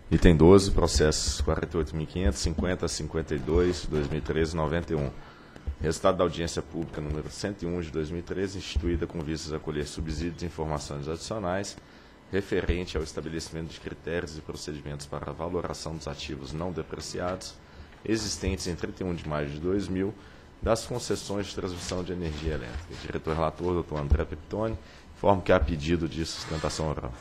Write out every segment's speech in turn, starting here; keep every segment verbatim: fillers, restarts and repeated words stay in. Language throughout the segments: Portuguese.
Item doze, processos quarenta e oito mil quinhentos, cinquenta, cinquenta e dois, dois mil e treze, noventa e um. Resultado da audiência pública número cento e um de dois mil e treze, instituída com vistas a colher subsídios e informações adicionais, referente ao estabelecimento de critérios e procedimentos para a valoração dos ativos não depreciados, existentes em trinta e um de maio de dois mil, das concessões de transmissão de energia elétrica. Diretor relator, doutor André Peptoni, informo que há pedido de sustentação oral.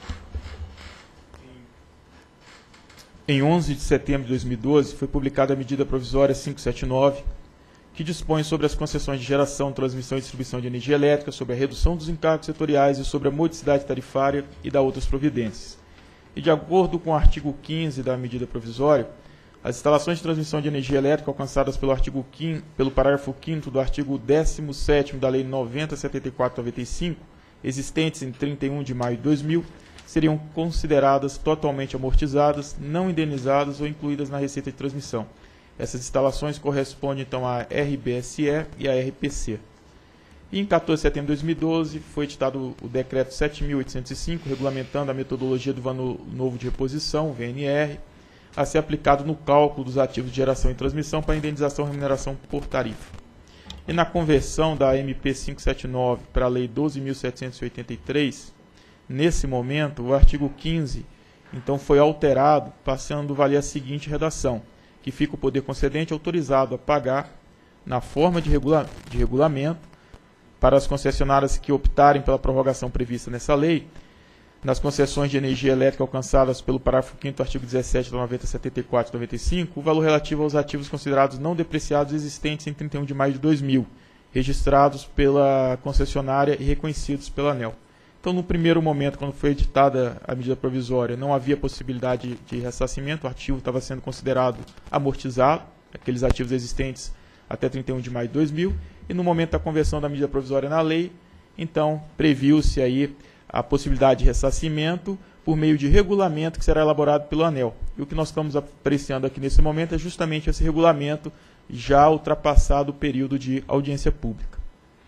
Em onze de setembro de dois mil e doze, foi publicada a medida provisória quinhentos e setenta e nove, que dispõe sobre as concessões de geração, transmissão e distribuição de energia elétrica, sobre a redução dos encargos setoriais e sobre a modicidade tarifária e da outras providências. E, de acordo com o artigo quinze da medida provisória, as instalações de transmissão de energia elétrica alcançadas pelo, artigo quinto, pelo parágrafo quinto do artigo décimo sétimo da Lei noventa, setenta e quatro, noventa e cinco, existentes em trinta e um de maio de dois mil, seriam consideradas totalmente amortizadas, não indenizadas ou incluídas na receita de transmissão. Essas instalações correspondem, então, à R B S E e à R P C. E em quatorze de setembro de dois mil e doze, foi editado o Decreto sete mil oitocentos e cinco, regulamentando a metodologia do Valor Novo de Reposição, V N R, a ser aplicado no cálculo dos ativos de geração e transmissão para indenização e remuneração por tarifa. E na conversão da M P quinhentos e setenta e nove para a Lei doze mil setecentos e oitenta e três, nesse momento, o artigo quinze, então, foi alterado, passando a valer a seguinte redação: que fica o poder concedente autorizado a pagar, na forma de, regula de regulamento, para as concessionárias que optarem pela prorrogação prevista nessa lei, nas concessões de energia elétrica alcançadas pelo parágrafo quinto do artigo dezessete da noventa, setenta e quatro e noventa e cinco, o valor relativo aos ativos considerados não depreciados existentes em trinta e um de maio de dois mil, registrados pela concessionária e reconhecidos pela ANEEL. Então, no primeiro momento, quando foi editada a medida provisória, não havia possibilidade de ressarcimento, o ativo estava sendo considerado amortizado, aqueles ativos existentes até trinta e um de maio de dois mil, e no momento da conversão da medida provisória na lei, então, previu-se aí a possibilidade de ressarcimento por meio de regulamento que será elaborado pelo ANEEL. E o que nós estamos apreciando aqui nesse momento é justamente esse regulamento já ultrapassado o período de audiência pública.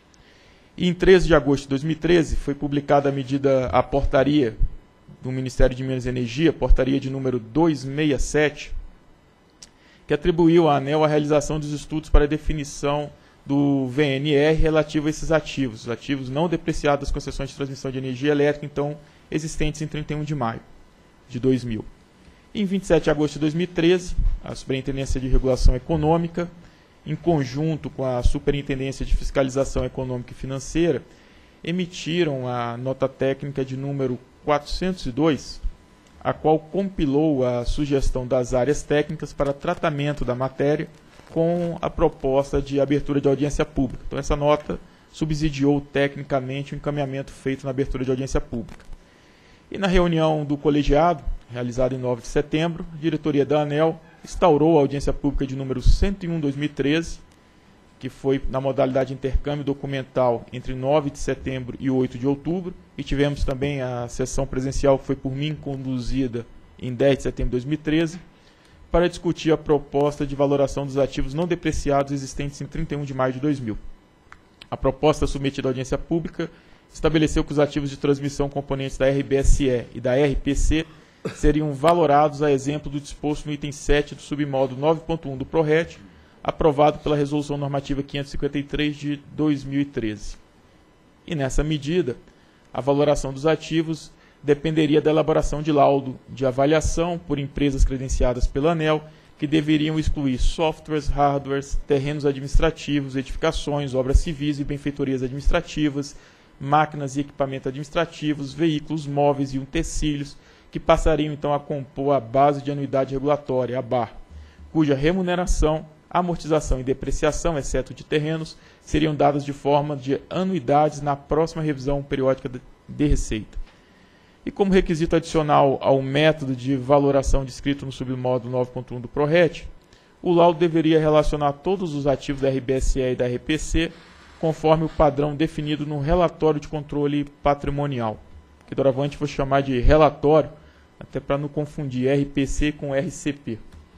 E em treze de agosto de dois mil e treze, foi publicada a medida, a portaria do Ministério de Minas e Energia, portaria de número duzentos e sessenta e sete, que atribuiu à ANEEL a realização dos estudos para a definição do V N R relativo a esses ativos, os ativos não depreciados das concessões de transmissão de energia elétrica, então, existentes em trinta e um de maio de dois mil. E em vinte e sete de agosto de dois mil e treze, a Superintendência de Regulação Econômica, em conjunto com a Superintendência de Fiscalização Econômica e Financeira, emitiram a nota técnica de número quatrocentos e dois, a qual compilou a sugestão das áreas técnicas para tratamento da matéria com a proposta de abertura de audiência pública. Então, essa nota subsidiou tecnicamente o encaminhamento feito na abertura de audiência pública. E na reunião do colegiado, realizada em nove de setembro, a diretoria da ANEEL instaurou a audiência pública de número cento e um de dois mil e treze, que foi na modalidade de intercâmbio documental entre nove de setembro e oito de outubro, e tivemos também a sessão presencial que foi por mim conduzida em dez de setembro de dois mil e treze, para discutir a proposta de valoração dos ativos não depreciados existentes em trinta e um de maio de dois mil. A proposta submetida à audiência pública estabeleceu que os ativos de transmissão componentes da R B S E e da R P C seriam valorados a exemplo do disposto no item sete do submódulo nove ponto um do PRORET, aprovado pela Resolução Normativa quinhentos e cinquenta e três de dois mil e treze. E nessa medida, a valoração dos ativos dependeria da elaboração de laudo de avaliação por empresas credenciadas pela ANEEL, que deveriam excluir softwares, hardwares, terrenos administrativos, edificações, obras civis e benfeitorias administrativas, máquinas e equipamentos administrativos, veículos móveis e utensílios, que passariam então a compor a base de anuidade regulatória, a B A R, cuja remuneração, amortização e depreciação, exceto de terrenos, seriam dadas de forma de anuidades na próxima revisão periódica de receita. E como requisito adicional ao método de valoração descrito no submódulo nove ponto um do PRORET, o laudo deveria relacionar todos os ativos da R B S E e da R P C conforme o padrão definido no relatório de controle patrimonial, que doravante vou chamar de relatório, até para não confundir R P C com R C P.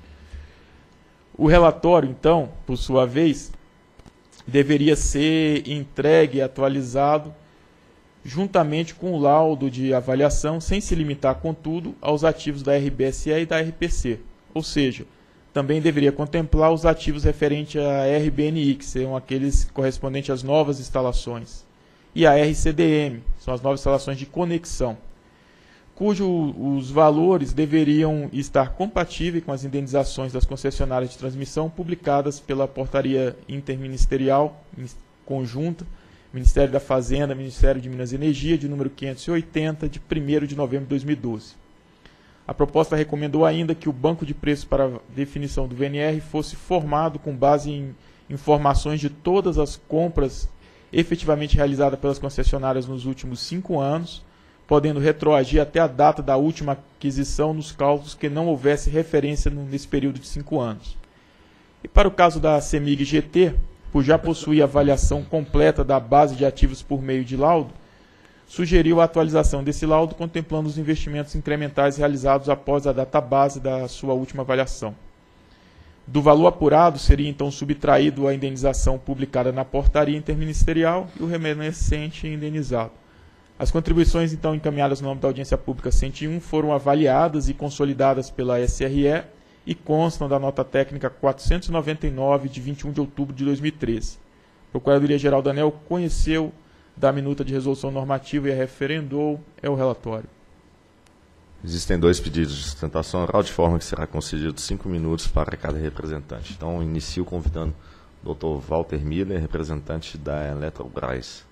O relatório, então, por sua vez, deveria ser entregue e atualizado juntamente com o laudo de avaliação, sem se limitar, contudo, aos ativos da R B S E e da R P C. Ou seja, também deveria contemplar os ativos referentes à R B N I, que são aqueles correspondentes às novas instalações, e a R C D M, são as novas instalações de conexão, cujos valores deveriam estar compatíveis com as indenizações das concessionárias de transmissão publicadas pela portaria interministerial conjunta, Ministério da Fazenda, Ministério de Minas e Energia, de número quinhentos e oitenta, de primeiro de novembro de dois mil e doze. A proposta recomendou ainda que o banco de preços para definição do V N R fosse formado com base em informações de todas as compras efetivamente realizadas pelas concessionárias nos últimos cinco anos, podendo retroagir até a data da última aquisição nos cálculos que não houvesse referência nesse período de cinco anos. E para o caso da CEMIG G T, por já possuir avaliação completa da base de ativos por meio de laudo, sugeriu a atualização desse laudo contemplando os investimentos incrementais realizados após a database da sua última avaliação. Do valor apurado seria então subtraído a indenização publicada na portaria interministerial e o remanescente indenizado. As contribuições então encaminhadas no nome da audiência pública cento e um foram avaliadas e consolidadas pela S R E e constam da nota técnica quatrocentos e noventa e nove, de vinte e um de outubro de dois mil e treze. A Procuradoria-Geral da ANEEL conheceu da minuta de resolução normativa e a referendou. É o relatório. Existem dois pedidos de sustentação oral, de forma que será concedido cinco minutos para cada representante. Então, inicio convidando o doutor Walter Miller, representante da Eletrobras.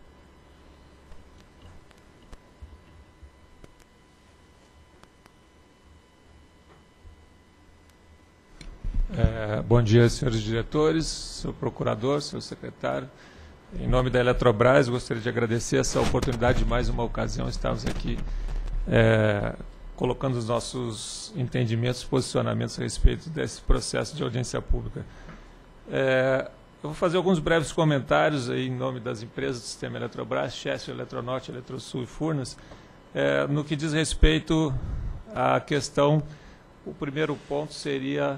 É, bom dia, senhores diretores, senhor procurador, senhor secretário. Em nome da Eletrobras, gostaria de agradecer essa oportunidade de mais uma ocasião estarmos aqui é, colocando os nossos entendimentos, posicionamentos a respeito desse processo de audiência pública. É, eu vou fazer alguns breves comentários aí em nome das empresas do sistema Eletrobras, Chesf, Eletronorte, Eletrosul e Furnas, é, no que diz respeito à questão. O primeiro ponto seria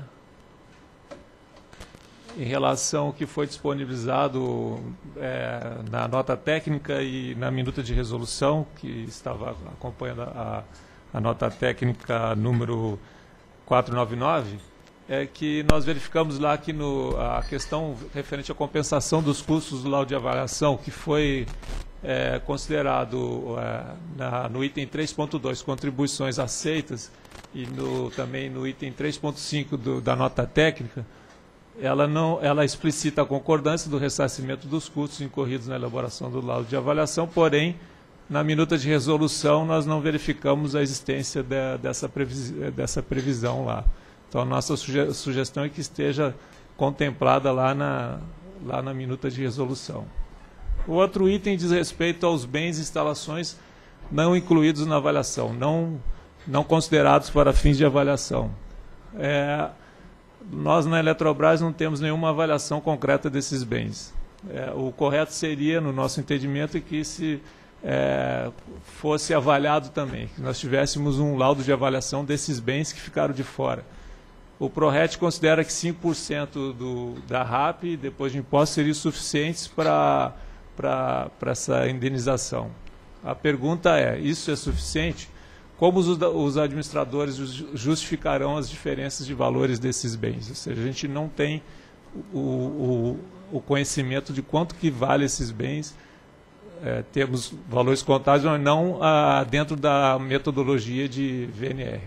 em relação ao que foi disponibilizado é, na nota técnica e na minuta de resolução, que estava acompanhando a, a nota técnica número quatrocentos e noventa e nove, é que nós verificamos lá que no, a questão referente à compensação dos custos do laudo de avaliação, que foi é, considerado é, na, no item três ponto dois, contribuições aceitas, e no, também no item três ponto cinco do, da nota técnica, ela, não, ela explicita a concordância do ressarcimento dos custos incorridos na elaboração do laudo de avaliação, porém, na minuta de resolução, nós não verificamos a existência de, dessa, previs, dessa previsão lá. Então, a nossa suge, sugestão é que esteja contemplada lá na, lá na minuta de resolução. O outro item diz respeito aos bens e instalações não incluídos na avaliação, não, não considerados para fins de avaliação. É, Nós, na Eletrobras, não temos nenhuma avaliação concreta desses bens. É, o correto seria, no nosso entendimento, que se é, fosse avaliado também, que nós tivéssemos um laudo de avaliação desses bens que ficaram de fora. O PRORET considera que cinco por cento do, da R A P, depois de impostos, seriam suficientes para essa indenização. A pergunta é, isso é suficiente? Como os, os administradores justificarão as diferenças de valores desses bens? Ou seja, a gente não tem o, o, o conhecimento de quanto que vale esses bens, é, temos valores contábeis, mas não ah, dentro da metodologia de V N R.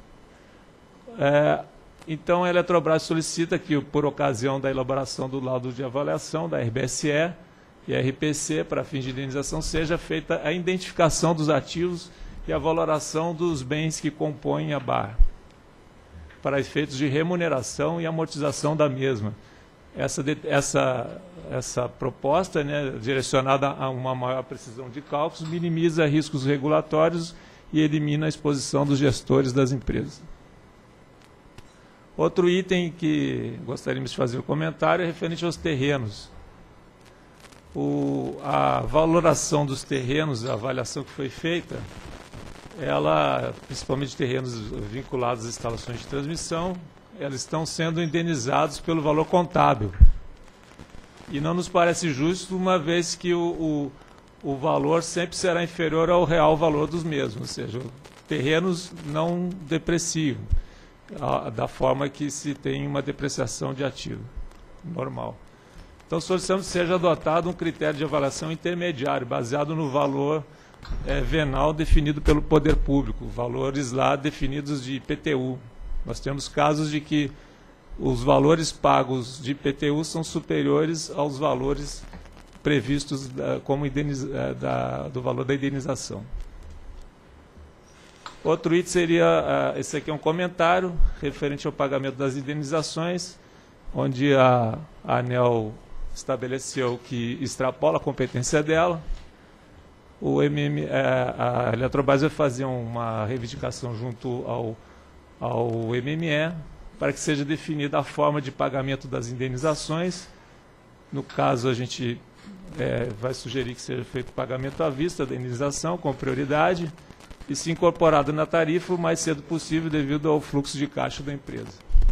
É, então, a Eletrobras solicita que, por ocasião da elaboração do laudo de avaliação da R B S E e R P C, para fins de indenização, seja feita a identificação dos ativos e a valoração dos bens que compõem a barra, para efeitos de remuneração e amortização da mesma. Essa, essa, essa proposta, né, direcionada a uma maior precisão de cálculos, minimiza riscos regulatórios e elimina a exposição dos gestores das empresas. Outro item que gostaríamos de fazer um comentário é referente aos terrenos. O, a valoração dos terrenos, a avaliação que foi feita, ela, principalmente terrenos vinculados às instalações de transmissão, elas estão sendo indenizados pelo valor contábil. E não nos parece justo, uma vez que o, o valor sempre será inferior ao real valor dos mesmos, ou seja, terrenos não depreciam, a, da forma que se tem uma depreciação de ativo normal. Então, solicitamos que seja adotado um critério de avaliação intermediário, baseado no valor é, venal definido pelo poder público, valores lá definidos de I P T U. Nós temos casos de que os valores pagos de I P T U são superiores aos valores previstos da, como indeniza, da, do valor da indenização. Outro item seria, uh, esse aqui é um comentário referente ao pagamento das indenizações, onde a, a ANEEL estabeleceu que extrapola a competência dela. O M M, uh, a Eletrobras vai fazer uma reivindicação junto ao, ao M M E para que seja definida a forma de pagamento das indenizações. No caso, a gente é, vai sugerir que seja feito pagamento à vista da indenização com prioridade e se incorporado na tarifa o mais cedo possível devido ao fluxo de caixa da empresa.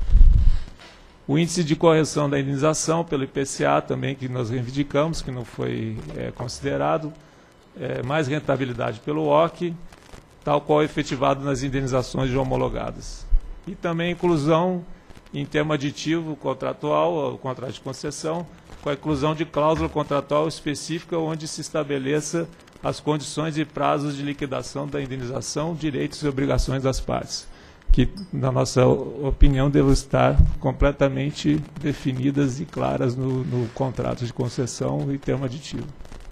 O índice de correção da indenização pelo I P C A também, que nós reivindicamos, que não foi é, considerado, é, mais rentabilidade pelo O C, tal qual efetivado nas indenizações já homologadas. E também inclusão em termo aditivo contratual, o contrato de concessão, com a inclusão de cláusula contratual específica onde se estabeleça as condições e prazos de liquidação da indenização, direitos e obrigações das partes, que, na nossa opinião, devem estar completamente definidas e claras no, no contrato de concessão e termo aditivo.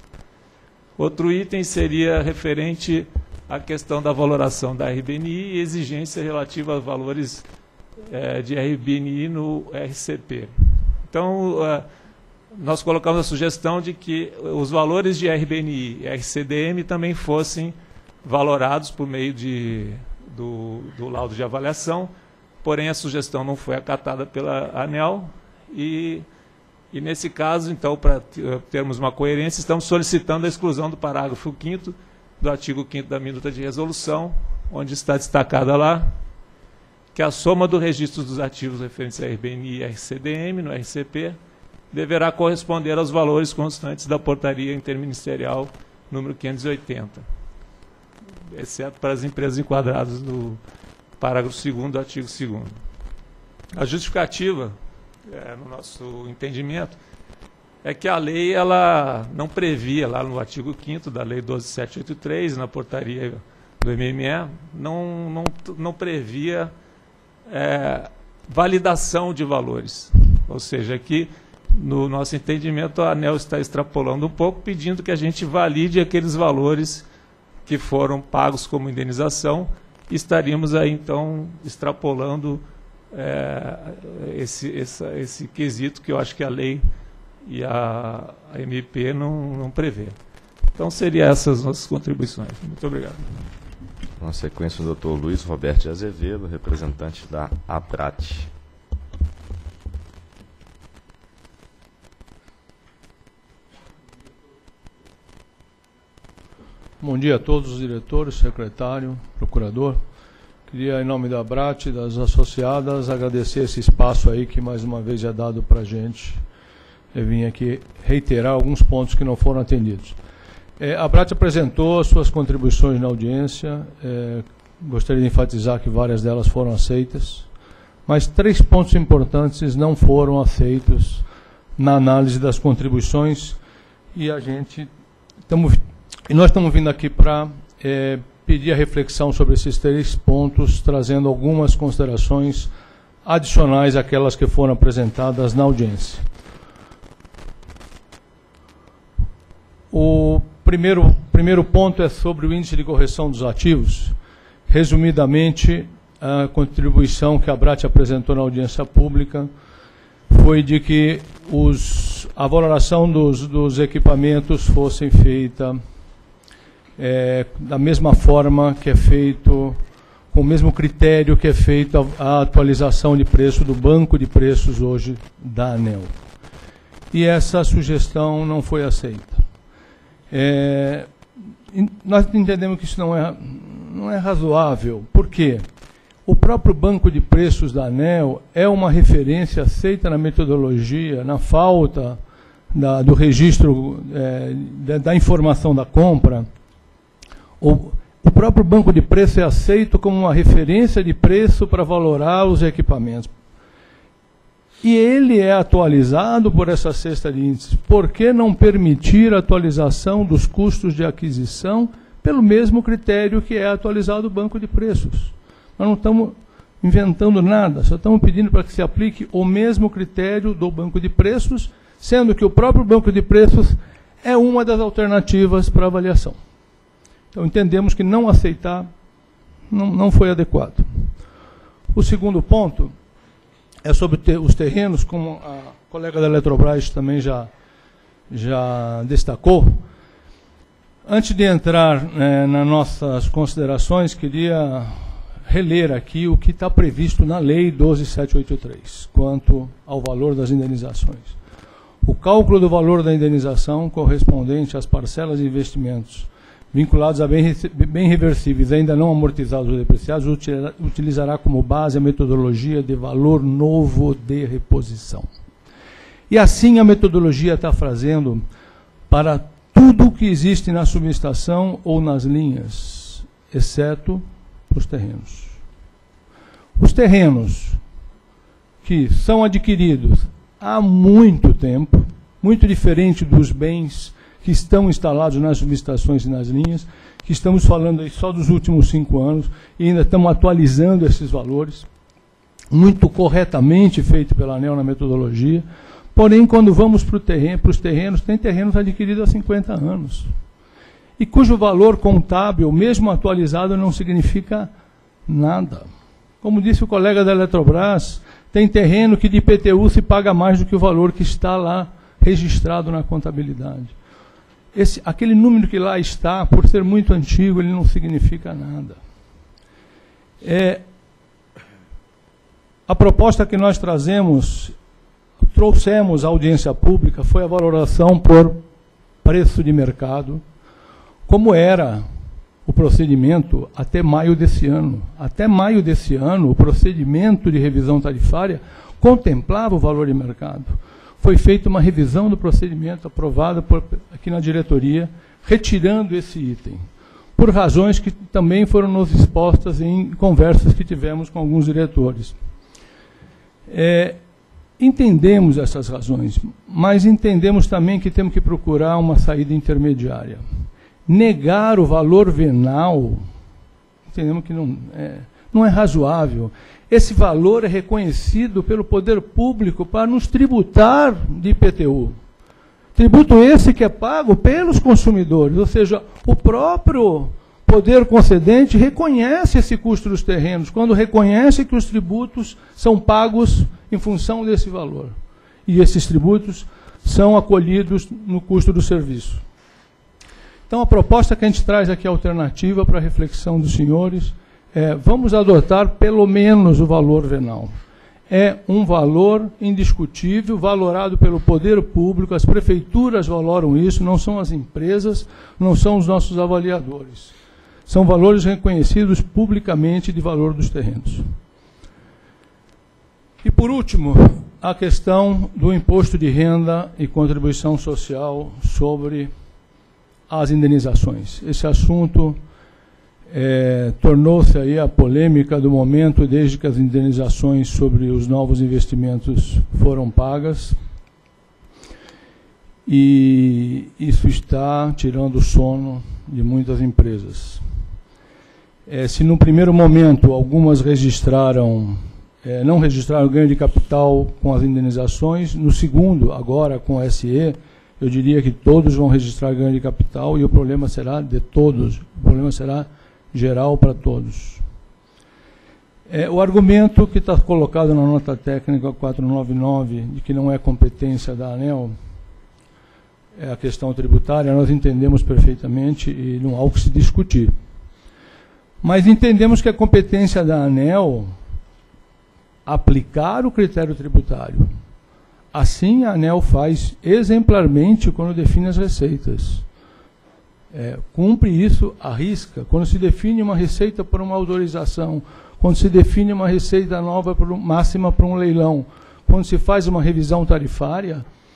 Outro item seria referente à questão da valoração da R B N I e exigência relativa a valores é, de R B N I no R C P. Então, é, nós colocamos a sugestão de que os valores de R B N I e R C D M também fossem valorados por meio de, do, do laudo de avaliação, porém a sugestão não foi acatada pela ANEEL e, e nesse caso, então, para termos uma coerência, estamos solicitando a exclusão do parágrafo quinto do artigo quinto da minuta de resolução, onde está destacada lá que a soma do registro dos ativos referentes a R B N I e R C D M no R C P deverá corresponder aos valores constantes da portaria interministerial número quinhentos e oitenta, exceto para as empresas enquadradas no parágrafo segundo do artigo segundo. A justificativa, é, no nosso entendimento, é que a lei ela não previa, lá no artigo quinto da Lei doze mil setecentos e oitenta e três, na portaria do M M E, não, não, não previa é, validação de valores. Ou seja, que, no nosso entendimento, a ANEEL está extrapolando um pouco, pedindo que a gente valide aqueles valores que foram pagos como indenização, e estaríamos aí, então, extrapolando é, esse, esse, esse quesito que eu acho que a lei e a, a M P não, não prevê. Então, seriam essas nossas contribuições. Muito obrigado. Na sequência, o doutor Luiz Roberto de Azevedo, representante da APRAT. Bom dia a todos os diretores, secretário, procurador. Queria, em nome da APRAT e das associadas, agradecer esse espaço aí que mais uma vez é dado para a gente. Eu vim aqui reiterar alguns pontos que não foram atendidos. É, a APRAT apresentou as suas contribuições na audiência. É, gostaria de enfatizar que várias delas foram aceitas, mas três pontos importantes não foram aceitos na análise das contribuições e a gente estamos e nós estamos vindo aqui para é, pedir a reflexão sobre esses três pontos, trazendo algumas considerações adicionais àquelas que foram apresentadas na audiência. O primeiro, primeiro ponto é sobre o índice de correção dos ativos. Resumidamente, a contribuição que a APRAT apresentou na audiência pública foi de que os, a valoração dos, dos equipamentos fosse feita é, da mesma forma que é feito, com o mesmo critério que é feita a atualização de preço do banco de preços hoje da ANEEL. E essa sugestão não foi aceita. É, nós entendemos que isso não é, não é razoável. Por quê? O próprio banco de preços da ANEEL é uma referência aceita na metodologia, na falta da, do registro é, da, da informação da compra, o, o próprio banco de preço é aceito como uma referência de preço para valorar os equipamentos. E ele é atualizado por essa cesta de índices. Por que não permitir a atualização dos custos de aquisição pelo mesmo critério que é atualizado o banco de preços? Nós não estamos inventando nada, só estamos pedindo para que se aplique o mesmo critério do banco de preços, sendo que o próprio banco de preços é uma das alternativas para avaliação. Então, entendemos que não aceitar não, não foi adequado. O segundo ponto é sobre te, os terrenos, como a colega da Eletrobras também já, já destacou. Antes de entrar eh, nas nossas considerações, queria reler aqui o que está previsto na Lei doze mil setecentos e oitenta e três, quanto ao valor das indenizações. O cálculo do valor da indenização correspondente às parcelas de investimentos vinculados a bem, bem reversíveis ainda não amortizados ou depreciados utilizará como base a metodologia de valor novo de reposição. E assim a metodologia está fazendo para tudo que existe na subestação ou nas linhas, exceto os terrenos. Os terrenos que são adquiridos há muito tempo, muito diferente dos bens que estão instalados nas subestações e nas linhas, que estamos falando aí só dos últimos cinco anos, e ainda estamos atualizando esses valores, muito corretamente feito pela ANEEL na metodologia. Porém, quando vamos para terreno, os terrenos, tem terrenos adquiridos há cinquenta anos, e cujo valor contábil, mesmo atualizado, não significa nada. Como disse o colega da Eletrobras, tem terreno que de I P T U se paga mais do que o valor que está lá registrado na contabilidade. Esse, aquele número que lá está, por ser muito antigo, ele não significa nada. É, a proposta que nós trazemos, trouxemos à audiência pública, foi a valoração por preço de mercado, como era o procedimento até maio desse ano. Até maio desse ano, o procedimento de revisão tarifária contemplava o valor de mercado. Foi feita uma revisão do procedimento aprovada por, aqui na diretoria, retirando esse item, por razões que também foram nos expostas em conversas que tivemos com alguns diretores. É, entendemos essas razões, mas entendemos também que temos que procurar uma saída intermediária. Negar o valor venal, entendemos que não é, não é razoável. Esse valor é reconhecido pelo poder público para nos tributar de I P T U. Tributo esse que é pago pelos consumidores, ou seja, o próprio poder concedente reconhece esse custo dos terrenos, quando reconhece que os tributos são pagos em função desse valor. E esses tributos são acolhidos no custo do serviço. Então, a proposta que a gente traz aqui, alternativa para a reflexão dos senhores, é, vamos adotar pelo menos o valor venal. É um valor indiscutível, valorado pelo poder público, as prefeituras valoram isso, não são as empresas, não são os nossos avaliadores. São valores reconhecidos publicamente de valor dos terrenos. E, por último, a questão do imposto de renda e contribuição social sobre as indenizações. Esse assunto é, tornou-se aí a polêmica do momento desde que as indenizações sobre os novos investimentos foram pagas, e isso está tirando o sono de muitas empresas. É, se no primeiro momento algumas registraram, é, não registraram ganho de capital com as indenizações, no segundo, agora com o S E, eu diria que todos vão registrar ganho de capital e o problema será de todos, o problema será geral para todos. É, o argumento que está colocado na nota técnica quatrocentos e noventa e nove, de que não é competência da ANEEL, é a questão tributária, nós entendemos perfeitamente e não há o que se discutir. Mas entendemos que a competência da ANEEL aplicar o critério tributário. Assim, a ANEEL faz exemplarmente quando define as receitas. É, cumpre isso à risca. Quando se define uma receita por uma autorização, quando se define uma receita nova por, máxima para um leilão, quando se faz uma revisão tarifária,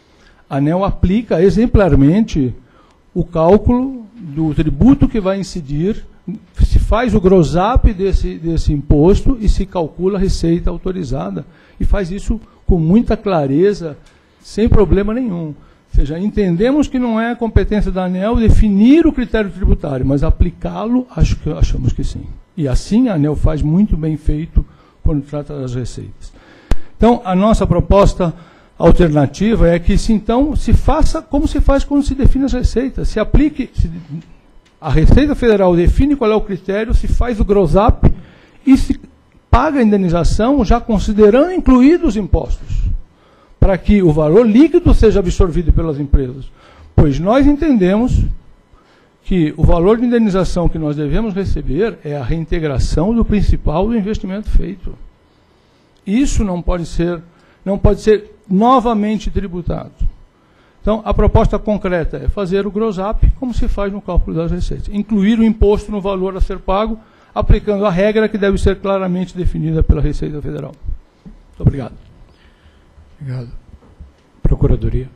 A ANEEL aplica exemplarmente o cálculo do tributo que vai incidir, se faz o gross up desse, desse imposto e se calcula a receita autorizada. E faz isso com muita clareza, sem problema nenhum. Ou seja, entendemos que não é competência da ANEEL definir o critério tributário, mas aplicá-lo, acho que, achamos que sim. E assim a ANEEL faz muito bem feito quando trata das receitas. Então, a nossa proposta alternativa é que, se, então, se faça como se faz quando se define as receitas. Se aplique, se, a Receita Federal define qual é o critério, se faz o gross up e se paga a indenização já considerando incluídos os impostos, para que o valor líquido seja absorvido pelas empresas. Pois nós entendemos que o valor de indenização que nós devemos receber é a reintegração do principal do investimento feito. Isso não pode ser, não pode ser novamente tributado. Então, a proposta concreta é fazer o gross up, como se faz no cálculo das receitas. Incluir o imposto no valor a ser pago, aplicando a regra que deve ser claramente definida pela Receita Federal. Muito obrigado. Obrigado. Procuradoria.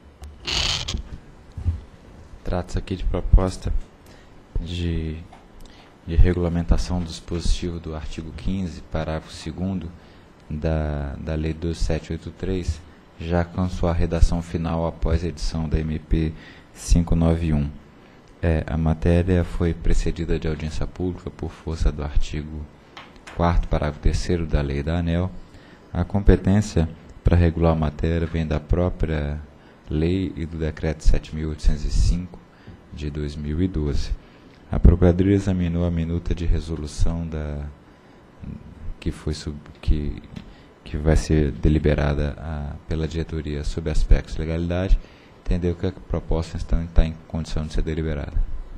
Trata-se aqui de proposta de, de regulamentação do dispositivo do artigo quinze, parágrafo segundo da, da Lei doze mil setecentos e oitenta e três, já com sua redação final após a edição da M P quinhentos e noventa e um. É, a matéria foi precedida de audiência pública por força do artigo quarto, parágrafo terceiro da Lei da ANEEL. A competência para regular a matéria vem da própria lei e do decreto sete mil oitocentos e cinco de dois mil e doze. A Procuradoria examinou a minuta de resolução da, que, foi sub, que, que vai ser deliberada a, pela diretoria sob aspectos de legalidade, entendeu que a proposta está, está em condição de ser deliberada.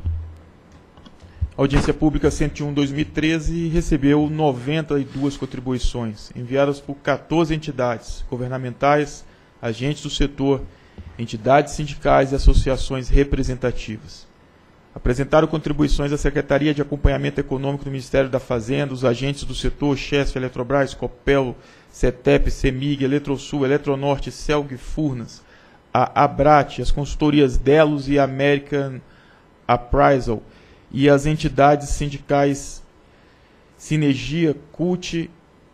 A Audiência Pública cento e um barra dois mil e treze recebeu noventa e duas contribuições, enviadas por quatorze entidades governamentais, agentes do setor, entidades sindicais e associações representativas. Apresentaram contribuições à Secretaria de Acompanhamento Econômico do Ministério da Fazenda, os agentes do setor, Chesf, Eletrobras, Copel, CETEP, CEMIG, Eletrosul, Eletronorte, Celg, Furnas, a Abrat, as consultorias Delos e American Appraisal, e as entidades sindicais Sinergia, CUT,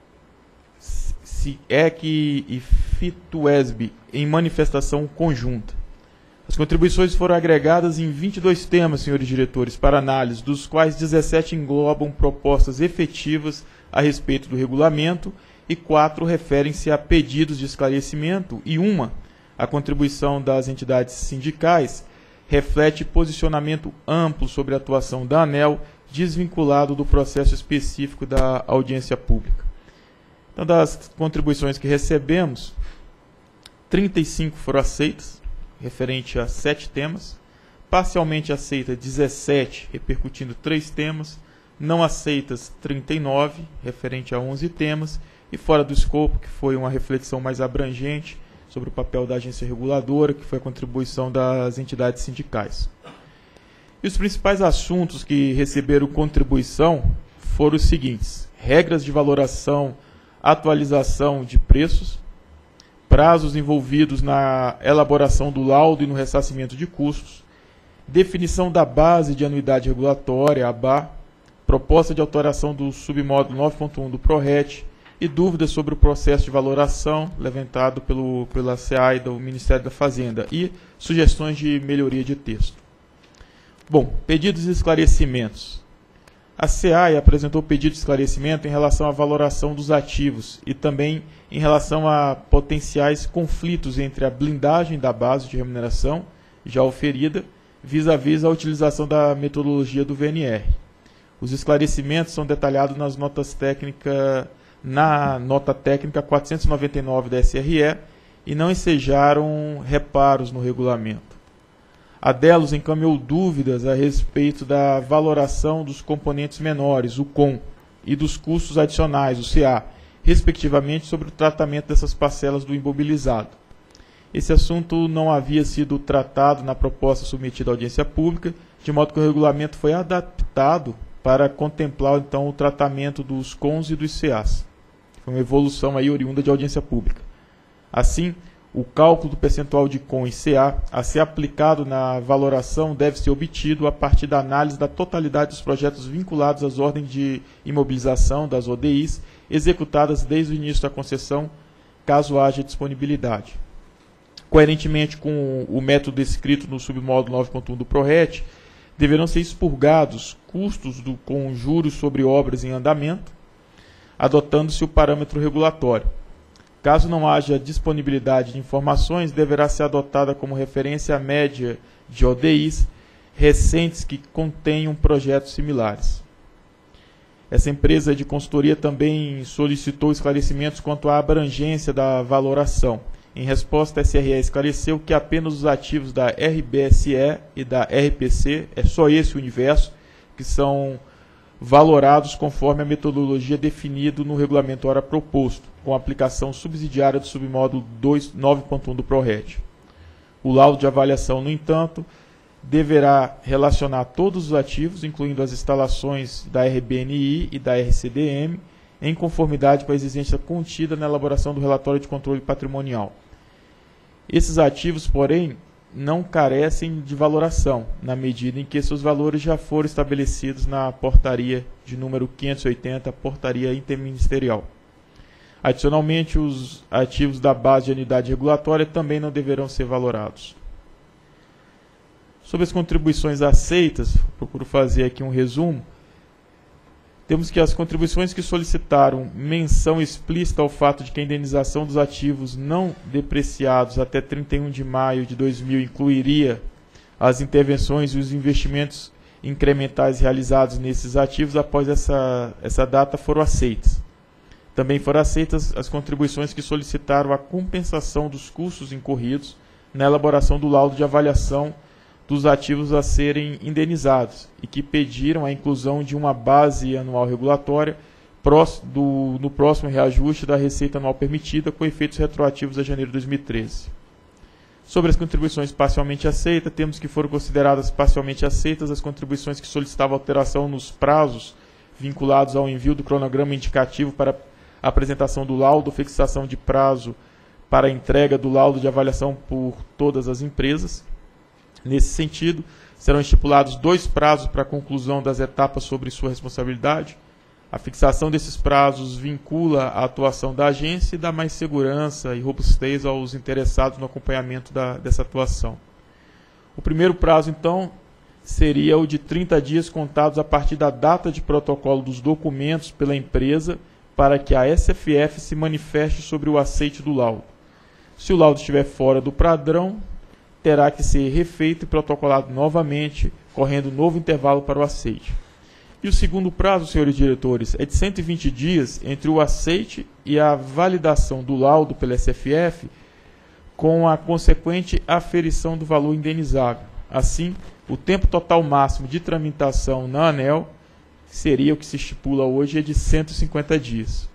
SIEC e FITUESB, em manifestação conjunta. As contribuições foram agregadas em vinte e dois temas, senhores diretores, para análise, dos quais dezessete englobam propostas efetivas a respeito do regulamento e quatro referem-se a pedidos de esclarecimento e uma, a contribuição das entidades sindicais, reflete posicionamento amplo sobre a atuação da ANEEL, desvinculado do processo específico da audiência pública. Então, das contribuições que recebemos, trinta e cinco foram aceitas, referente a sete temas, parcialmente aceita dezessete, repercutindo três temas, não aceitas trinta e nove, referente a onze temas, e fora do escopo, que foi uma reflexão mais abrangente sobre o papel da agência reguladora, que foi a contribuição das entidades sindicais. E os principais assuntos que receberam contribuição foram os seguintes: regras de valoração, atualização de preços, prazos envolvidos na elaboração do laudo e no ressarcimento de custos, definição da base de anuidade regulatória, a B A, proposta de alteração do submódulo nove ponto um do PRORET, e dúvidas sobre o processo de valoração levantado pelo, pela C A e do Ministério da Fazenda, e sugestões de melhoria de texto. Bom, pedidos de esclarecimentos. A C A I apresentou pedido de esclarecimento em relação à valoração dos ativos e também em relação a potenciais conflitos entre a blindagem da base de remuneração já oferida vis-à-vis a utilização da metodologia do V N R. Os esclarecimentos são detalhados nas notas técnicas na nota técnica quatrocentos e noventa e nove da S R E e não ensejaram reparos no regulamento. A Delos encaminhou dúvidas a respeito da valoração dos componentes menores, o C O M, e dos custos adicionais, o C A, respectivamente sobre o tratamento dessas parcelas do imobilizado. Esse assunto não havia sido tratado na proposta submetida à audiência pública, de modo que o regulamento foi adaptado para contemplar então o tratamento dos C O Ms e dos C As. Foi uma evolução aí oriunda de audiência pública. Assim, O cálculo do percentual de C O N e C A a ser aplicado na valoração deve ser obtido a partir da análise da totalidade dos projetos vinculados às ordens de imobilização das O D Is executadas desde o início da concessão, caso haja disponibilidade. Coerentemente com o método descrito no submódulo nove ponto um do PRORET, deverão ser expurgados custos do, com juros sobre obras em andamento, adotando-se o parâmetro regulatório. Caso não haja disponibilidade de informações, deverá ser adotada como referência a média de O D Is recentes que contenham projetos similares. Essa empresa de consultoria também solicitou esclarecimentos quanto à abrangência da valoração. Em resposta, a S R E esclareceu que apenas os ativos da R B S E e da R P C, é só esse o universo, que são valorados conforme a metodologia definida no regulamento ora proposto, com aplicação subsidiária do submódulo nove ponto um do PRORET. O laudo de avaliação, no entanto, deverá relacionar todos os ativos, incluindo as instalações da R B N I e da R C D M, em conformidade com a exigência contida na elaboração do relatório de controle patrimonial. Esses ativos, porém, não carecem de valoração, na medida em que seus valores já foram estabelecidos na portaria de número quinhentos e oitenta, portaria interministerial. Adicionalmente, os ativos da base de anuidade regulatória também não deverão ser valorados. Sobre as contribuições aceitas, procuro fazer aqui um resumo. Temos que as contribuições que solicitaram menção explícita ao fato de que a indenização dos ativos não depreciados até trinta e um de maio de dois mil incluiria as intervenções e os investimentos incrementais realizados nesses ativos após essa, essa data foram aceitas. Também foram aceitas as contribuições que solicitaram a compensação dos custos incorridos na elaboração do laudo de avaliação dos ativos a serem indenizados e que pediram a inclusão de uma base anual regulatória do, no próximo reajuste da receita anual permitida com efeitos retroativos a janeiro de dois mil e treze. Sobre as contribuições parcialmente aceitas, temos que foram consideradas parcialmente aceitas as contribuições que solicitavam alteração nos prazos vinculados ao envio do cronograma indicativo para a apresentação do laudo, fixação de prazo para a entrega do laudo de avaliação por todas as empresas. Nesse sentido, serão estipulados dois prazos para a conclusão das etapas sobre sua responsabilidade. A fixação desses prazos vincula a atuação da agência e dá mais segurança e robustez aos interessados no acompanhamento da, dessa atuação. O primeiro prazo, então, seria o de trinta dias contados a partir da data de protocolo dos documentos pela empresa para que a S F F se manifeste sobre o aceite do laudo. Se o laudo estiver fora do padrão, terá que ser refeito e protocolado novamente, correndo novo intervalo para o aceite. E o segundo prazo, senhores diretores, é de cento e vinte dias entre o aceite e a validação do laudo pela S F F, com a consequente aferição do valor indenizável. Assim, o tempo total máximo de tramitação na ANEEL, seria o que se estipula hoje, é de cento e cinquenta dias.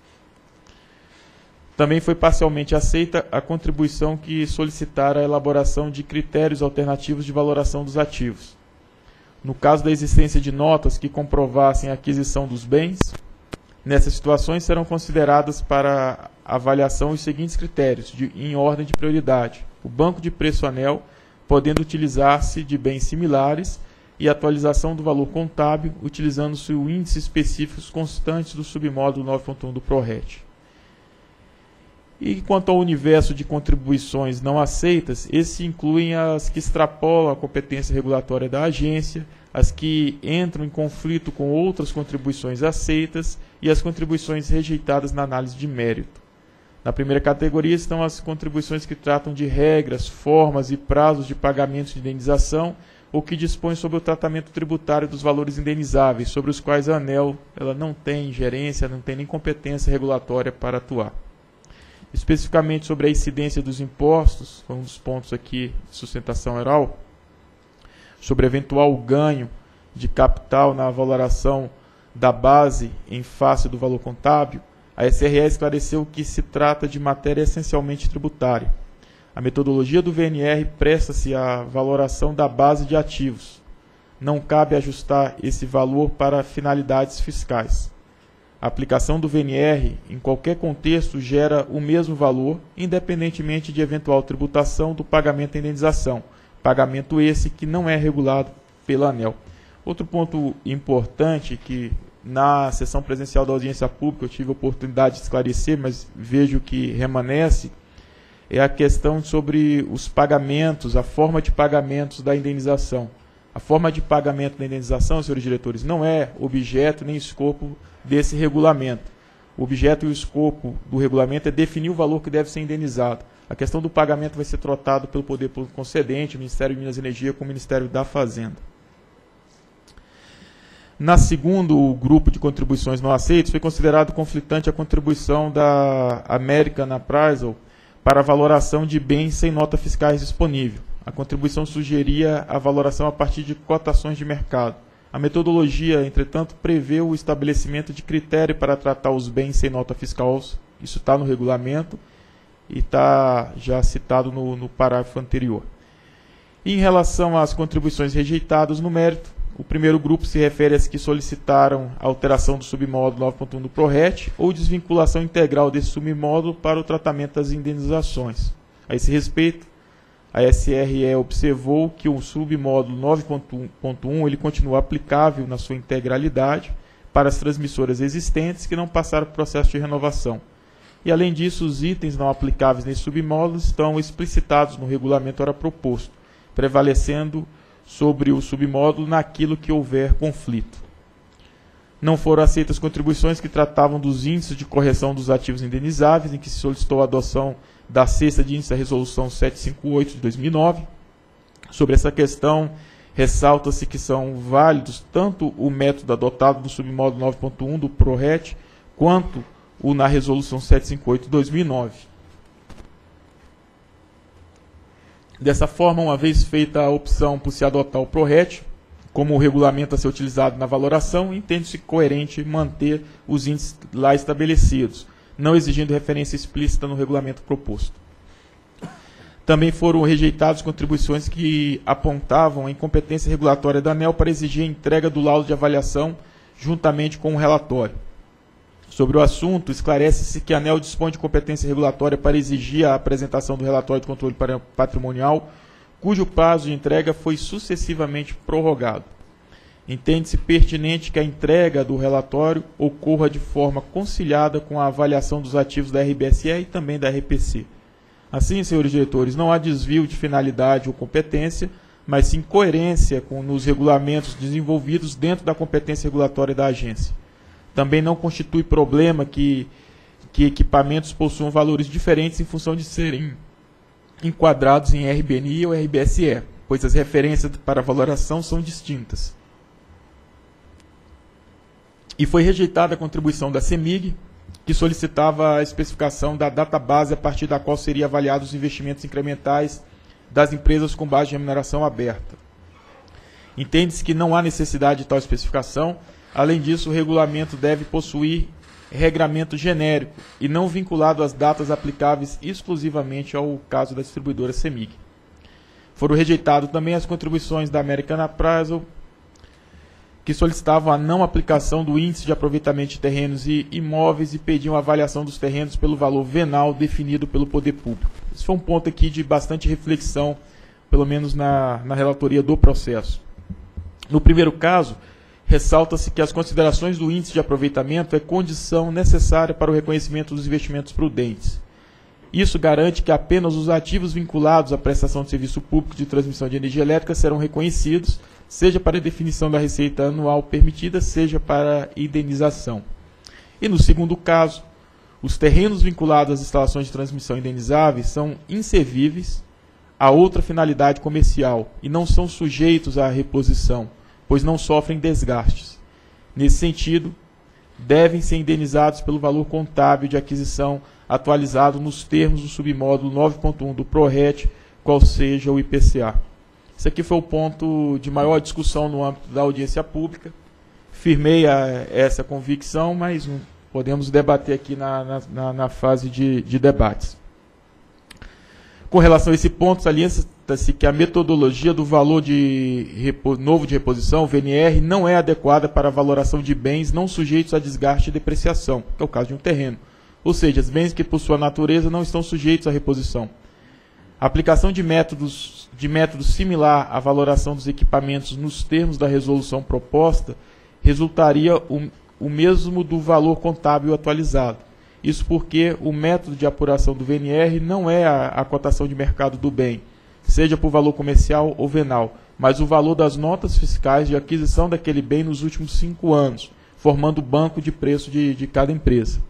Também foi parcialmente aceita a contribuição que solicitara a elaboração de critérios alternativos de valoração dos ativos. No caso da existência de notas que comprovassem a aquisição dos bens, nessas situações serão consideradas para avaliação os seguintes critérios, de, em ordem de prioridade. O banco de preço ANEEL, podendo utilizar-se de bens similares, e atualização do valor contábil, utilizando-se o índice específicos constantes do submódulo nove ponto um do PRORET. E quanto ao universo de contribuições não aceitas, esses incluem as que extrapolam a competência regulatória da agência, as que entram em conflito com outras contribuições aceitas e as contribuições rejeitadas na análise de mérito. Na primeira categoria estão as contribuições que tratam de regras, formas e prazos de pagamento de indenização ou que dispõem sobre o tratamento tributário dos valores indenizáveis, sobre os quais a ANEEL ela não tem gerência, não tem nem competência regulatória para atuar. Especificamente sobre a incidência dos impostos, foi um dos pontos aqui de sustentação oral, sobre eventual ganho de capital na valoração da base em face do valor contábil, a S R E esclareceu que se trata de matéria essencialmente tributária. A metodologia do V N R presta-se à valoração da base de ativos. Não cabe ajustar esse valor para finalidades fiscais. A aplicação do V N R em qualquer contexto gera o mesmo valor, independentemente de eventual tributação do pagamento da indenização, pagamento esse que não é regulado pela ANEEL. Outro ponto importante que na sessão presencial da audiência pública eu tive a oportunidade de esclarecer, mas vejo que remanesce, é a questão sobre os pagamentos, a forma de pagamentos da indenização. A forma de pagamento da indenização, senhores diretores, não é objeto nem escopo desse regulamento. O objeto e o escopo do regulamento é definir o valor que deve ser indenizado. A questão do pagamento vai ser tratado pelo Poder Público concedente, o Ministério de Minas e Energia com o Ministério da Fazenda. Na segundo grupo de contribuições não aceitas, foi considerado conflitante a contribuição da American Appraisal para a valoração de bens sem nota fiscais disponível. A contribuição sugeria a valoração a partir de cotações de mercado. A metodologia, entretanto, prevê o estabelecimento de critério para tratar os bens sem nota fiscal. Isso está no regulamento e está já citado no, no parágrafo anterior. E em relação às contribuições rejeitadas no mérito, o primeiro grupo se refere às que solicitaram a alteração do submódulo nove ponto um do PRORET ou desvinculação integral desse submódulo para o tratamento das indenizações. A esse respeito, a S R E observou que o submódulo nove ponto um ele continua aplicável na sua integralidade para as transmissoras existentes que não passaram por processo de renovação. E, além disso, os itens não aplicáveis nesse submódulo estão explicitados no regulamento ora proposto, prevalecendo sobre o submódulo naquilo que houver conflito. Não foram aceitas contribuições que tratavam dos índices de correção dos ativos indenizáveis, em que se solicitou a adoção da sexta de índice da Resolução setecentos e cinquenta e oito de dois mil e nove. Sobre essa questão, ressalta-se que são válidos tanto o método adotado no submódulo nove ponto um do PRORET, quanto o na Resolução setecentos e cinquenta e oito de dois mil e nove. Dessa forma, uma vez feita a opção por se adotar o PRORET, como o regulamento a ser utilizado na valoração, entende-se coerente manter os índices lá estabelecidos, não exigindo referência explícita no regulamento proposto. Também foram rejeitadas contribuições que apontavam a incompetência regulatória da ANEEL para exigir a entrega do laudo de avaliação juntamente com o relatório. Sobre o assunto, esclarece-se que a ANEEL dispõe de competência regulatória para exigir a apresentação do relatório de controle patrimonial, cujo prazo de entrega foi sucessivamente prorrogado. Entende-se pertinente que a entrega do relatório ocorra de forma conciliada com a avaliação dos ativos da R B S E e também da R P C. Assim, senhores diretores, não há desvio de finalidade ou competência, mas sim coerência com nos regulamentos desenvolvidos dentro da competência regulatória da agência. Também não constitui problema que, que equipamentos possuam valores diferentes em função de serem enquadrados em R B N I ou R B S E, pois as referências para valoração são distintas. E foi rejeitada a contribuição da CEMIG, que solicitava a especificação da database a partir da qual seriam avaliados os investimentos incrementais das empresas com base de remuneração aberta. Entende-se que não há necessidade de tal especificação. Além disso, o regulamento deve possuir regramento genérico e não vinculado às datas aplicáveis exclusivamente ao caso da distribuidora CEMIG. Foram rejeitadas também as contribuições da American Appraisal, que solicitavam a não aplicação do índice de aproveitamento de terrenos e imóveis e pediam a avaliação dos terrenos pelo valor venal definido pelo poder público. Esse foi um ponto aqui de bastante reflexão, pelo menos na, na relatoria do processo. No primeiro caso, ressalta-se que as considerações do índice de aproveitamento é condição necessária para o reconhecimento dos investimentos prudentes. Isso garante que apenas os ativos vinculados à prestação de serviço público de transmissão de energia elétrica serão reconhecidos, seja para a definição da receita anual permitida, seja para indenização. E no segundo caso, os terrenos vinculados às instalações de transmissão indenizáveis são inservíveis a outra finalidade comercial e não são sujeitos à reposição, pois não sofrem desgastes. Nesse sentido, devem ser indenizados pelo valor contábil de aquisição atualizado nos termos do submódulo nove ponto um do PRORET, qual seja o I P C A. Esse aqui foi o ponto de maior discussão no âmbito da audiência pública. Firmei a, essa convicção, mas um, podemos debater aqui na, na, na fase de, de debates. Com relação a esse ponto, salienta-se que a metodologia do valor de repo, novo de reposição, o V N R, não é adequada para a valoração de bens não sujeitos a desgaste e depreciação, que é o caso de um terreno. Ou seja, os bens que, por sua natureza, não estão sujeitos à reposição. A aplicação de métodos, de método similar à valoração dos equipamentos nos termos da resolução proposta resultaria o, o mesmo do valor contábil atualizado. Isso porque o método de apuração do V N R não é a, a cotação de mercado do bem, seja por valor comercial ou venal, mas o valor das notas fiscais de aquisição daquele bem nos últimos cinco anos, formando o banco de preço de, de cada empresa.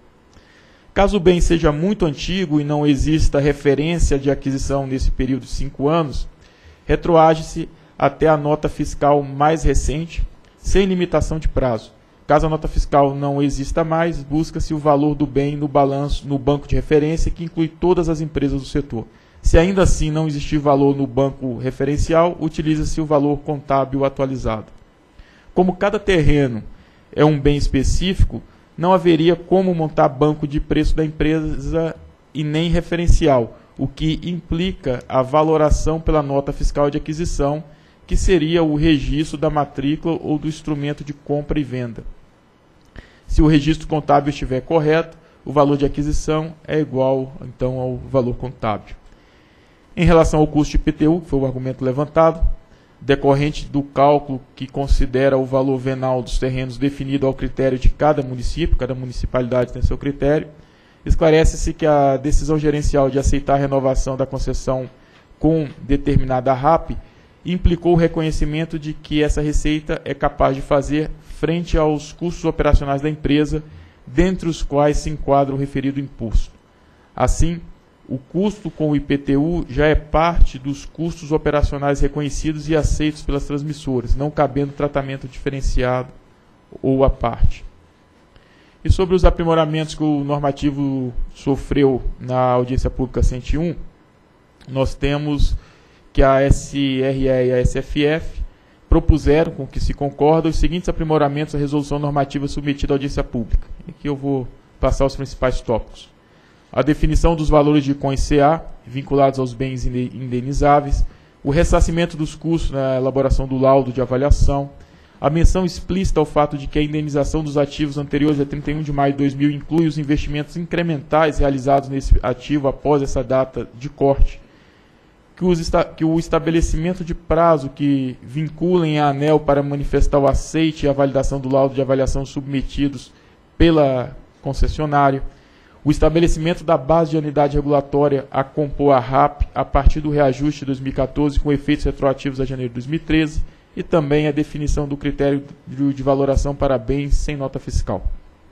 Caso o bem seja muito antigo e não exista referência de aquisição nesse período de cinco anos, retroage-se até a nota fiscal mais recente, sem limitação de prazo. Caso a nota fiscal não exista mais, busca-se o valor do bem no balanço, no banco de referência, que inclui todas as empresas do setor. Se ainda assim não existir valor no banco referencial, utiliza-se o valor contábil atualizado. Como cada terreno é um bem específico, não haveria como montar banco de preço da empresa e nem referencial, o que implica a valoração pela nota fiscal de aquisição, que seria o registro da matrícula ou do instrumento de compra e venda. Se o registro contábil estiver correto, o valor de aquisição é igual, então, ao valor contábil. Em relação ao custo de I P T U, que foi o argumento levantado, decorrente do cálculo que considera o valor venal dos terrenos definido ao critério de cada município, cada municipalidade tem seu critério, esclarece-se que a decisão gerencial de aceitar a renovação da concessão com determinada R A P implicou o reconhecimento de que essa receita é capaz de fazer frente aos custos operacionais da empresa, dentre os quais se enquadra o referido imposto. Assim, o custo com o I P T U já é parte dos custos operacionais reconhecidos e aceitos pelas transmissoras, não cabendo tratamento diferenciado ou à parte. E sobre os aprimoramentos que o normativo sofreu na audiência pública cento e um, nós temos que a S R E e a S F F propuseram, com que se concorda, os seguintes aprimoramentos à resolução normativa submetida à audiência pública. Aqui eu vou passar os principais tópicos. A definição dos valores de C O N C A, vinculados aos bens indenizáveis, o ressarcimento dos custos na elaboração do laudo de avaliação, a menção explícita ao fato de que a indenização dos ativos anteriores a trinta e um de maio de dois mil inclui os investimentos incrementais realizados nesse ativo após essa data de corte, que, os, que o estabelecimento de prazo que vinculem a ANEEL para manifestar o aceite e a validação do laudo de avaliação submetidos pela concessionária, o estabelecimento da base de anuidade regulatória a compor a R A P a partir do reajuste de dois mil e quatorze com efeitos retroativos a janeiro de dois mil e treze e também a definição do critério de valoração para bens sem nota fiscal.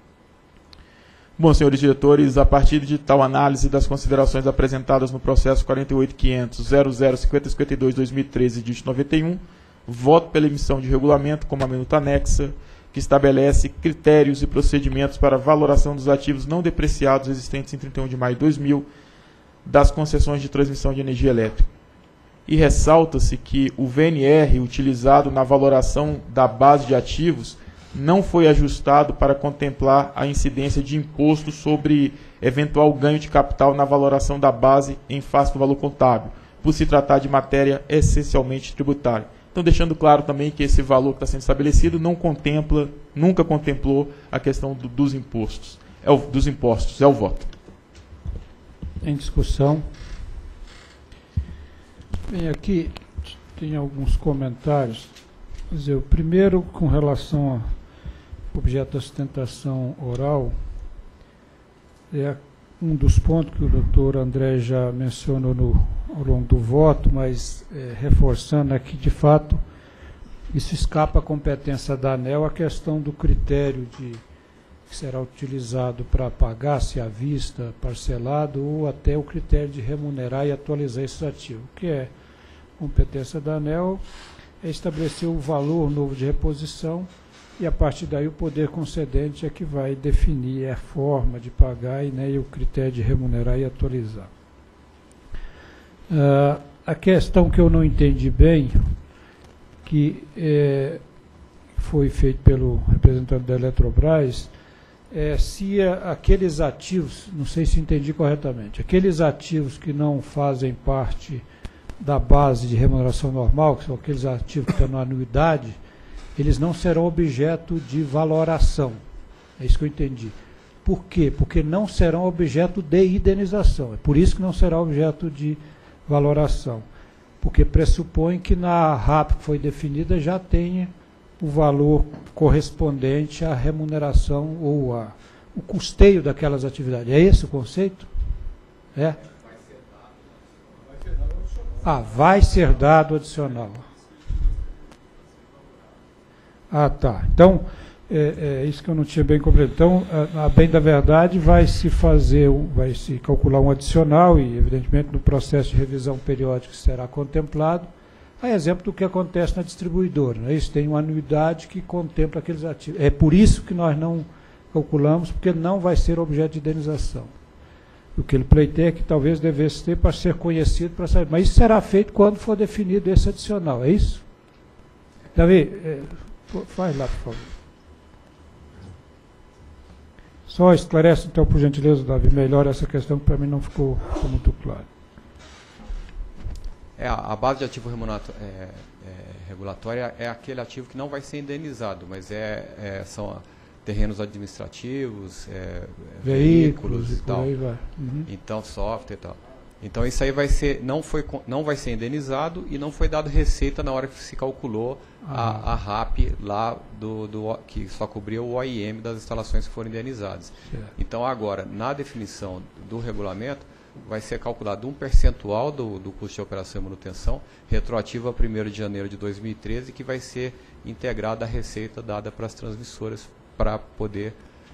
Bom, senhores diretores, a partir de tal análise das considerações apresentadas no processo quarenta e oito ponto quinhentos ponto zero zero cinco zero cinco dois barra dois mil e treze, dígito noventa e um, voto pela emissão de regulamento como a minuta anexa, que estabelece critérios e procedimentos para valoração dos ativos não depreciados existentes em trinta e um de maio de dois mil das concessões de transmissão de energia elétrica. E ressalta-se que o V N R utilizado na valoração da base de ativos não foi ajustado para contemplar a incidência de imposto sobre eventual ganho de capital na valoração da base em face do valor contábil, por se tratar de matéria essencialmente tributária. Então, deixando claro também que esse valor que está sendo estabelecido não contempla, nunca contemplou a questão do, dos impostos. É o, dos impostos. É o voto. Em discussão. Bem, aqui tem alguns comentários. Quer dizer, o primeiro, com relação ao objeto da sustentação oral, é um dos pontos que o doutor André já mencionou no, ao longo do voto, mas é, reforçando aqui, de fato, isso escapa à competência da ANEEL, a questão do critério de, que será utilizado para pagar, se à vista, parcelado, ou até o critério de remunerar e atualizar esses ativos. O que é competência da ANEEL é estabelecer o valor novo de reposição e, a partir daí, o poder concedente é que vai definir a forma de pagar e, né, e o critério de remunerar e atualizar. Uh, a questão que eu não entendi bem, que é, foi feito pelo representante da Eletrobras, é se a, aqueles ativos, não sei se entendi corretamente, aqueles ativos que não fazem parte da base de remuneração normal, que são aqueles ativos que estão na anuidade, eles não serão objeto de valoração. É isso que eu entendi. Por quê? Porque não serão objeto de indenização. É por isso que não será objeto de valoração. Porque pressupõe que na R A P que foi definida já tenha o valor correspondente à remuneração ou a, o custeio daquelas atividades. É esse o conceito? É? Ah, vai ser dado adicional. Ah, tá. Então, é, é isso que eu não tinha bem compreendido. Então, a, a bem da verdade, vai se fazer, vai se calcular um adicional e, evidentemente, no processo de revisão periódica será contemplado, a exemplo do que acontece na distribuidora. Né? Isso tem uma anuidade que contempla aqueles ativos. É por isso que nós não calculamos, porque não vai ser objeto de indenização. O que ele pleiteia é que talvez devesse ter para ser conhecido, para saber. Mas isso será feito quando for definido esse adicional, é isso? Davi, é, faz lá, por favor. Só esclarece, então, por gentileza, Davi, melhor essa questão que para mim não ficou, ficou muito claro. É, a base de ativo é, é, regulatória é aquele ativo que não vai ser indenizado, mas é, é, são terrenos administrativos, é, veículos, veículos e tal. Uhum. Então, software e tal. Então, isso aí vai ser, não, foi, não vai ser indenizado e não foi dado receita na hora que se calculou ah. a, a R A P lá, do, do, que só cobria o O I M das instalações que foram indenizadas. Certo. Então, agora, na definição do regulamento, vai ser calculado um percentual do, do custo de operação e manutenção, retroativo a primeiro de janeiro de dois mil e treze, que vai ser integrado à receita dada para as transmissoras, para poder,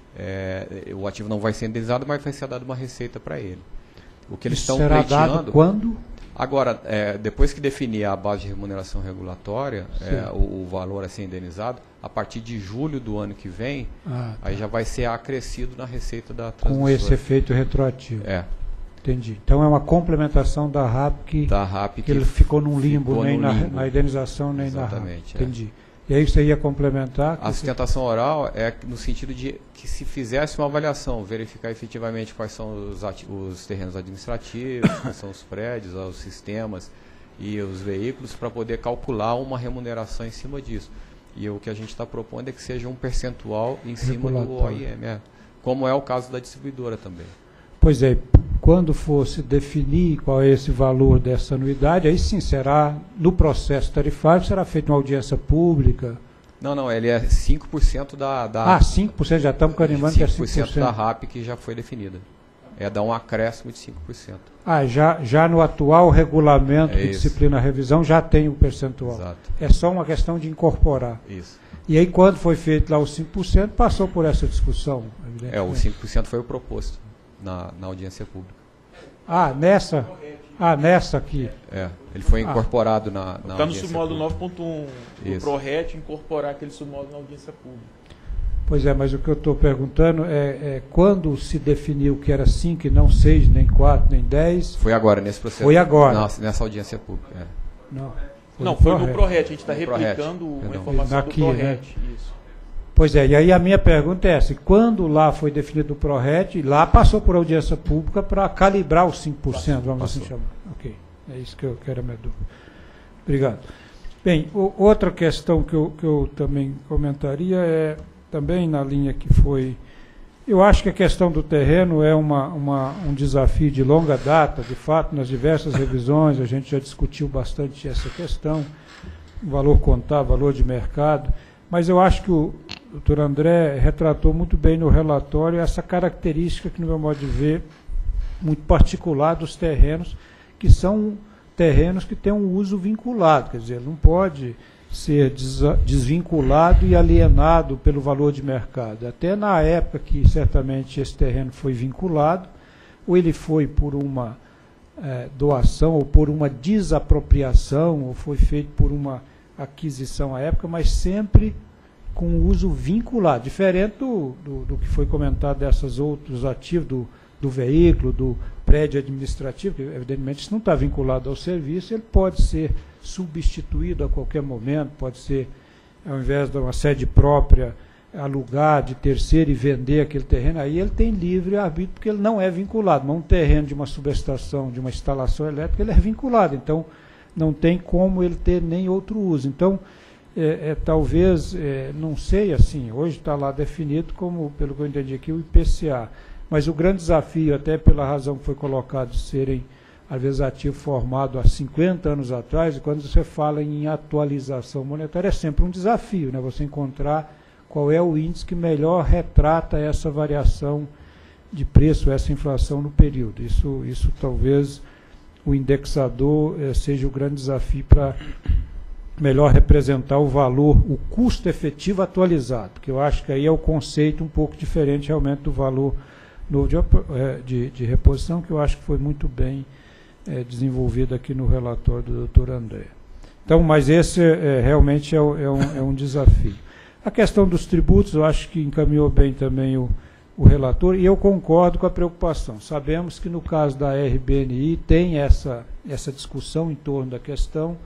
é, o ativo não vai ser indenizado, mas vai ser dado uma receita para ele. O que eles Isso estão será pleiteando... dado quando? Agora, é, depois que definir a base de remuneração regulatória, é, o, o valor a ser indenizado, a partir de julho do ano que vem, ah, tá. aí já vai ser acrescido na receita da transmissora. Com esse efeito retroativo. É. Entendi. Então é uma complementação da R A P que, da R A P que, que ele ficou num limbo, ficou nem no na, limbo. na indenização, nem Exatamente, na R A P. é. Entendi. E aí você ia complementar? A sustentação você... oral é no sentido de que se fizesse uma avaliação, verificar efetivamente quais são os, os terrenos administrativos, quais são os prédios, os sistemas e os veículos, para poder calcular uma remuneração em cima disso. E o que a gente está propondo é que seja um percentual em cima do O I M, é, como é o caso da distribuidora também. Pois é, quando fosse definir qual é esse valor dessa anuidade, aí sim será, no processo tarifário, será feita uma audiência pública? Não, não, ele é cinco por cento da... da ah, cinco por cento, já estamos carimando que é cinco por cento. cinco por cento da R A P que já foi definida. É dar um acréscimo de cinco por cento. Ah, já, já no atual regulamento é de disciplina revisão já tem o percentual. Exato. É só uma questão de incorporar. Isso. E aí, quando foi feito lá os cinco por cento, passou por essa discussão. É, o cinco por cento foi o proposto na, na audiência pública. Ah, nessa? Ah, nessa aqui. É, ele foi incorporado ah. na, na Está no submódulo nove ponto um do PRORET, incorporar aquele submódulo na audiência pública. Pois é, mas o que eu estou perguntando é, é quando se definiu que era cinco e não seis, nem quatro, nem dez... Foi agora, nesse processo. Foi agora. Nossa, nessa audiência pública, é. Não, foi, não, foi no PRORET, a gente está replicando uma Perdão. informação Aqui, do PRORET. Né? Isso. Pois é, e aí a minha pergunta é essa, quando lá foi definido o PRORET, lá passou por audiência pública para calibrar os cinco por cento, vamos passou. assim chamar. Ok, é isso que eu quero a minha dúvida. Obrigado. Bem, o, outra questão que eu, que eu também comentaria é, também na linha que foi... Eu acho que a questão do terreno é uma, uma, um desafio de longa data, de fato, nas diversas revisões, a gente já discutiu bastante essa questão, valor contábil, valor de mercado, mas eu acho que o doutor André retratou muito bem no relatório essa característica que, no meu modo de ver, muito particular dos terrenos, que são terrenos que têm um uso vinculado, quer dizer, não pode ser desvinculado e alienado pelo valor de mercado. Até na época que certamente esse terreno foi vinculado, ou ele foi por uma é, doação, ou por uma desapropriação, ou foi feito por uma aquisição à época, mas sempre com uso vinculado, diferente do, do, do que foi comentado desses outros ativos, do, do veículo, do prédio administrativo, que evidentemente isso não está vinculado ao serviço, ele pode ser substituído a qualquer momento, pode ser, ao invés de uma sede própria, alugar de terceiro e vender aquele terreno, aí ele tem livre arbítrio, porque ele não é vinculado. Mas um terreno de uma subestação, de uma instalação elétrica, ele é vinculado, então não tem como ele ter nem outro uso. Então, é, é, talvez, é, não sei, assim, hoje está lá definido como, pelo que eu entendi aqui, o I P C A. Mas o grande desafio, até pela razão que foi colocado, de serem, às vezes, ativo formado há cinquenta anos atrás, e quando você fala em atualização monetária, é sempre um desafio, né? Você encontrar qual é o índice que melhor retrata essa variação de preço, essa inflação no período. Isso, isso talvez o indexador eh, seja o grande desafio para melhor representar o valor, o custo efetivo atualizado, porque eu acho que aí é o conceito um pouco diferente realmente do valor novo de, de, de reposição, que eu acho que foi muito bem é, desenvolvido aqui no relatório do doutor André. Então, mas esse é, realmente é, é, um, é um desafio. A questão dos tributos, eu acho que encaminhou bem também o, o relator, e eu concordo com a preocupação. Sabemos que no caso da R B N I tem essa, essa discussão em torno da questão,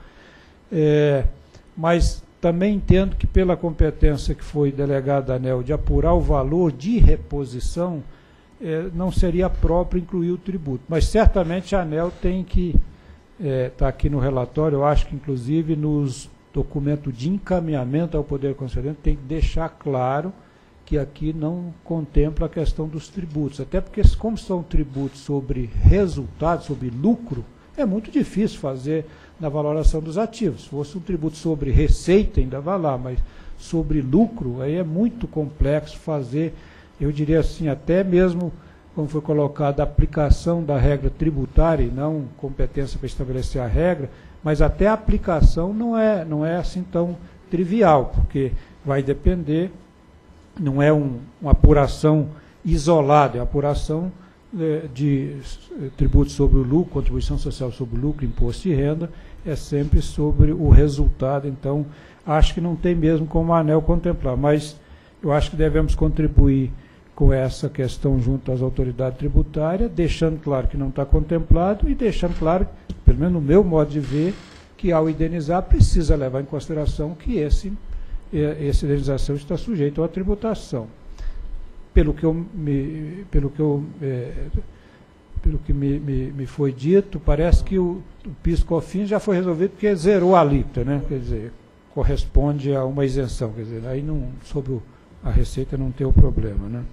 é, mas também entendo que pela competência que foi delegada à ANEEL de apurar o valor de reposição, É, não seria próprio incluir o tributo. Mas certamente a ANEEL tem que, está é, aqui no relatório, eu acho que inclusive nos documentos de encaminhamento ao Poder Concedente, tem que deixar claro que aqui não contempla a questão dos tributos. Até porque, como são tributos sobre resultado, sobre lucro, é muito difícil fazer na valoração dos ativos. Se fosse um tributo sobre receita, ainda vai lá, mas sobre lucro, aí é muito complexo fazer. Eu diria assim, até mesmo, como foi colocado, a aplicação da regra tributária, e não competência para estabelecer a regra, mas até a aplicação não é, não é assim tão trivial, porque vai depender, não é um, uma apuração isolada, é uma apuração é, de tributo sobre o lucro, contribuição social sobre o lucro, imposto de renda, é sempre sobre o resultado. Então, acho que não tem mesmo como a ANEEL contemplar, mas eu acho que devemos contribuir com essa questão junto às autoridades tributárias, deixando claro que não está contemplado e deixando claro, pelo menos no meu modo de ver, que ao indenizar precisa levar em consideração que esse, essa indenização está sujeita à tributação. Pelo que, eu me, pelo que, eu, é, pelo que me, me, me foi dito, parece que o, o PIS/COFINS já foi resolvido porque zerou a alíquota, né? Quer dizer, corresponde a uma isenção, quer dizer, aí não, sobre o, a receita não tem o problema, né?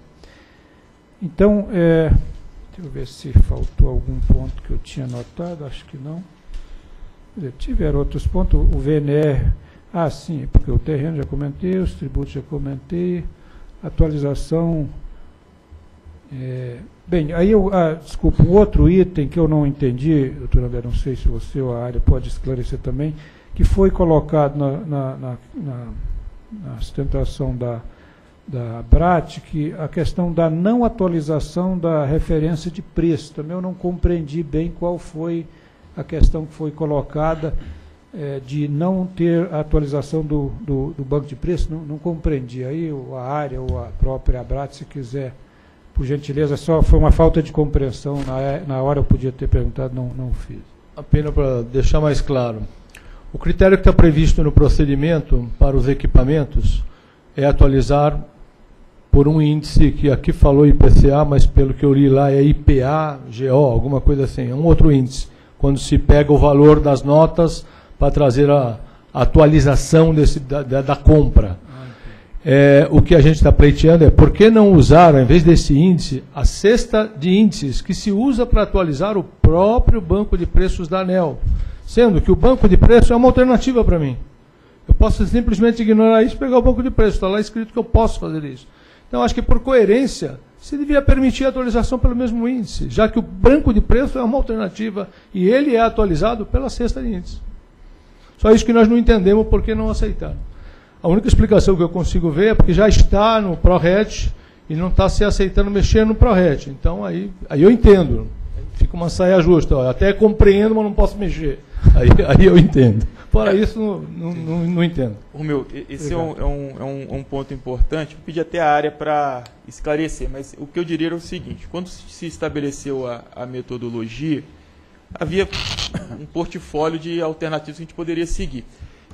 Então, é, deixa eu ver se faltou algum ponto que eu tinha anotado, acho que não. Dizer, tiveram outros pontos, o V N R, ah, sim, porque o terreno já comentei, os tributos já comentei, atualização. É, bem, aí eu, ah, desculpa, um outro item que eu não entendi, doutor André, não sei se você ou a área pode esclarecer também, que foi colocado na, na, na, na, na sustentação da da Abrat, que a questão da não atualização da referência de preço. Também eu não compreendi bem qual foi a questão que foi colocada é, de não ter a atualização do, do, do banco de preço. Não, não compreendi. Aí a área ou a própria Abrat, se quiser, por gentileza, só foi uma falta de compreensão. Na, na hora eu podia ter perguntado, não, não fiz. Apenas para deixar mais claro. O critério que está previsto no procedimento para os equipamentos é atualizar por um índice que aqui falou I P C A, mas pelo que eu li lá é I P A, G O, alguma coisa assim, é um outro índice, quando se pega o valor das notas para trazer a, a atualização desse, da, da, da compra. É, o que a gente está pleiteando é, por que não usar, ao invés desse índice, a cesta de índices que se usa para atualizar o próprio banco de preços da ANEEL, sendo que o banco de preços é uma alternativa para mim. Eu posso simplesmente ignorar isso e pegar o banco de preços, está lá escrito que eu posso fazer isso. Então, acho que por coerência, se devia permitir a atualização pelo mesmo índice, já que o banco de preço é uma alternativa e ele é atualizado pela cesta de índice. Só isso que nós não entendemos por que não aceitar. A única explicação que eu consigo ver é porque já está no ProRet e não está se aceitando mexer no ProRet. Então, aí, aí eu entendo. Fica uma saia justa. Ó, até compreendo, mas não posso mexer. Aí, aí eu entendo. Fora isso, não, não, não, não entendo. Romeu, esse é um, é, um, é um, um ponto importante. Eu pedi até a área para esclarecer, mas o que eu diria era o seguinte. Quando se estabeleceu a, a metodologia, havia um portfólio de alternativas que a gente poderia seguir.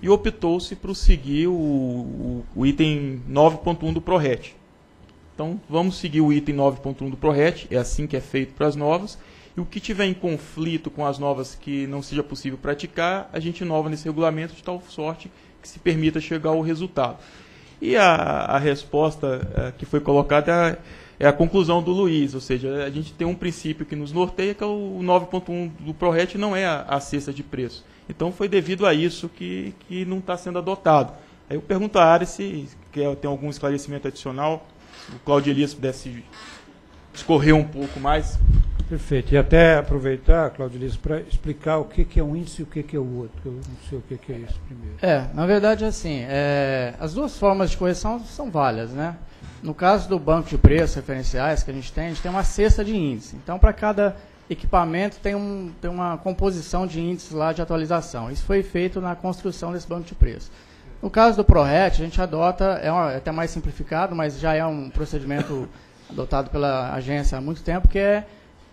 e optou-se por seguir o, o, o item nove ponto um do PRORET. Então, vamos seguir o item nove ponto um do PRORET, é assim que é feito para as novas, e o que tiver em conflito com as novas que não seja possível praticar, a gente inova nesse regulamento de tal sorte que se permita chegar ao resultado. E a, a resposta a, que foi colocada é a, é a conclusão do Luiz, ou seja, a gente tem um princípio que nos norteia, que é o nove ponto um do PRORET não é a, a cesta de preço. Então, foi devido a isso que, que não está sendo adotado. Aí eu pergunto à área se quer, tem algum esclarecimento adicional, se o Cláudio Elias pudesse discorrer um pouco mais. Perfeito. E até aproveitar, Cláudio Elias, para explicar o que, que é um índice e o que, que é o outro, que eu não sei o que, que é isso primeiro. É, na verdade, assim, é, as duas formas de correção são válidas, né? No caso do banco de preços referenciais que a gente tem, a gente tem uma cesta de índice. Então, para cada equipamento tem, um, tem uma composição de índices lá de atualização. Isso foi feito na construção desse banco de preços. No caso do PRORET, a gente adota, é, uma, é até mais simplificado, mas já é um procedimento adotado pela agência há muito tempo, que é,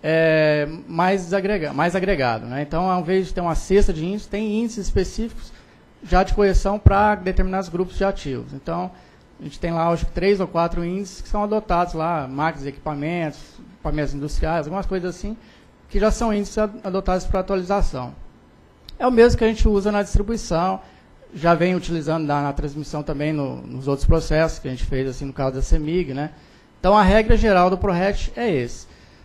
é mais, agrega, mais agregado, né? Então, ao invés de ter uma cesta de índices, tem índices específicos já de correção para determinados grupos de ativos. Então, a gente tem lá, acho que, três ou quatro índices que são adotados lá, máquinas e equipamentos, equipamentos industriais, algumas coisas assim, que já são índices adotados para atualização. É o mesmo que a gente usa na distribuição, já vem utilizando na, na transmissão também no, nos outros processos que a gente fez, assim, no caso da CEMIG, né? Então, a regra geral do PRORET é esse.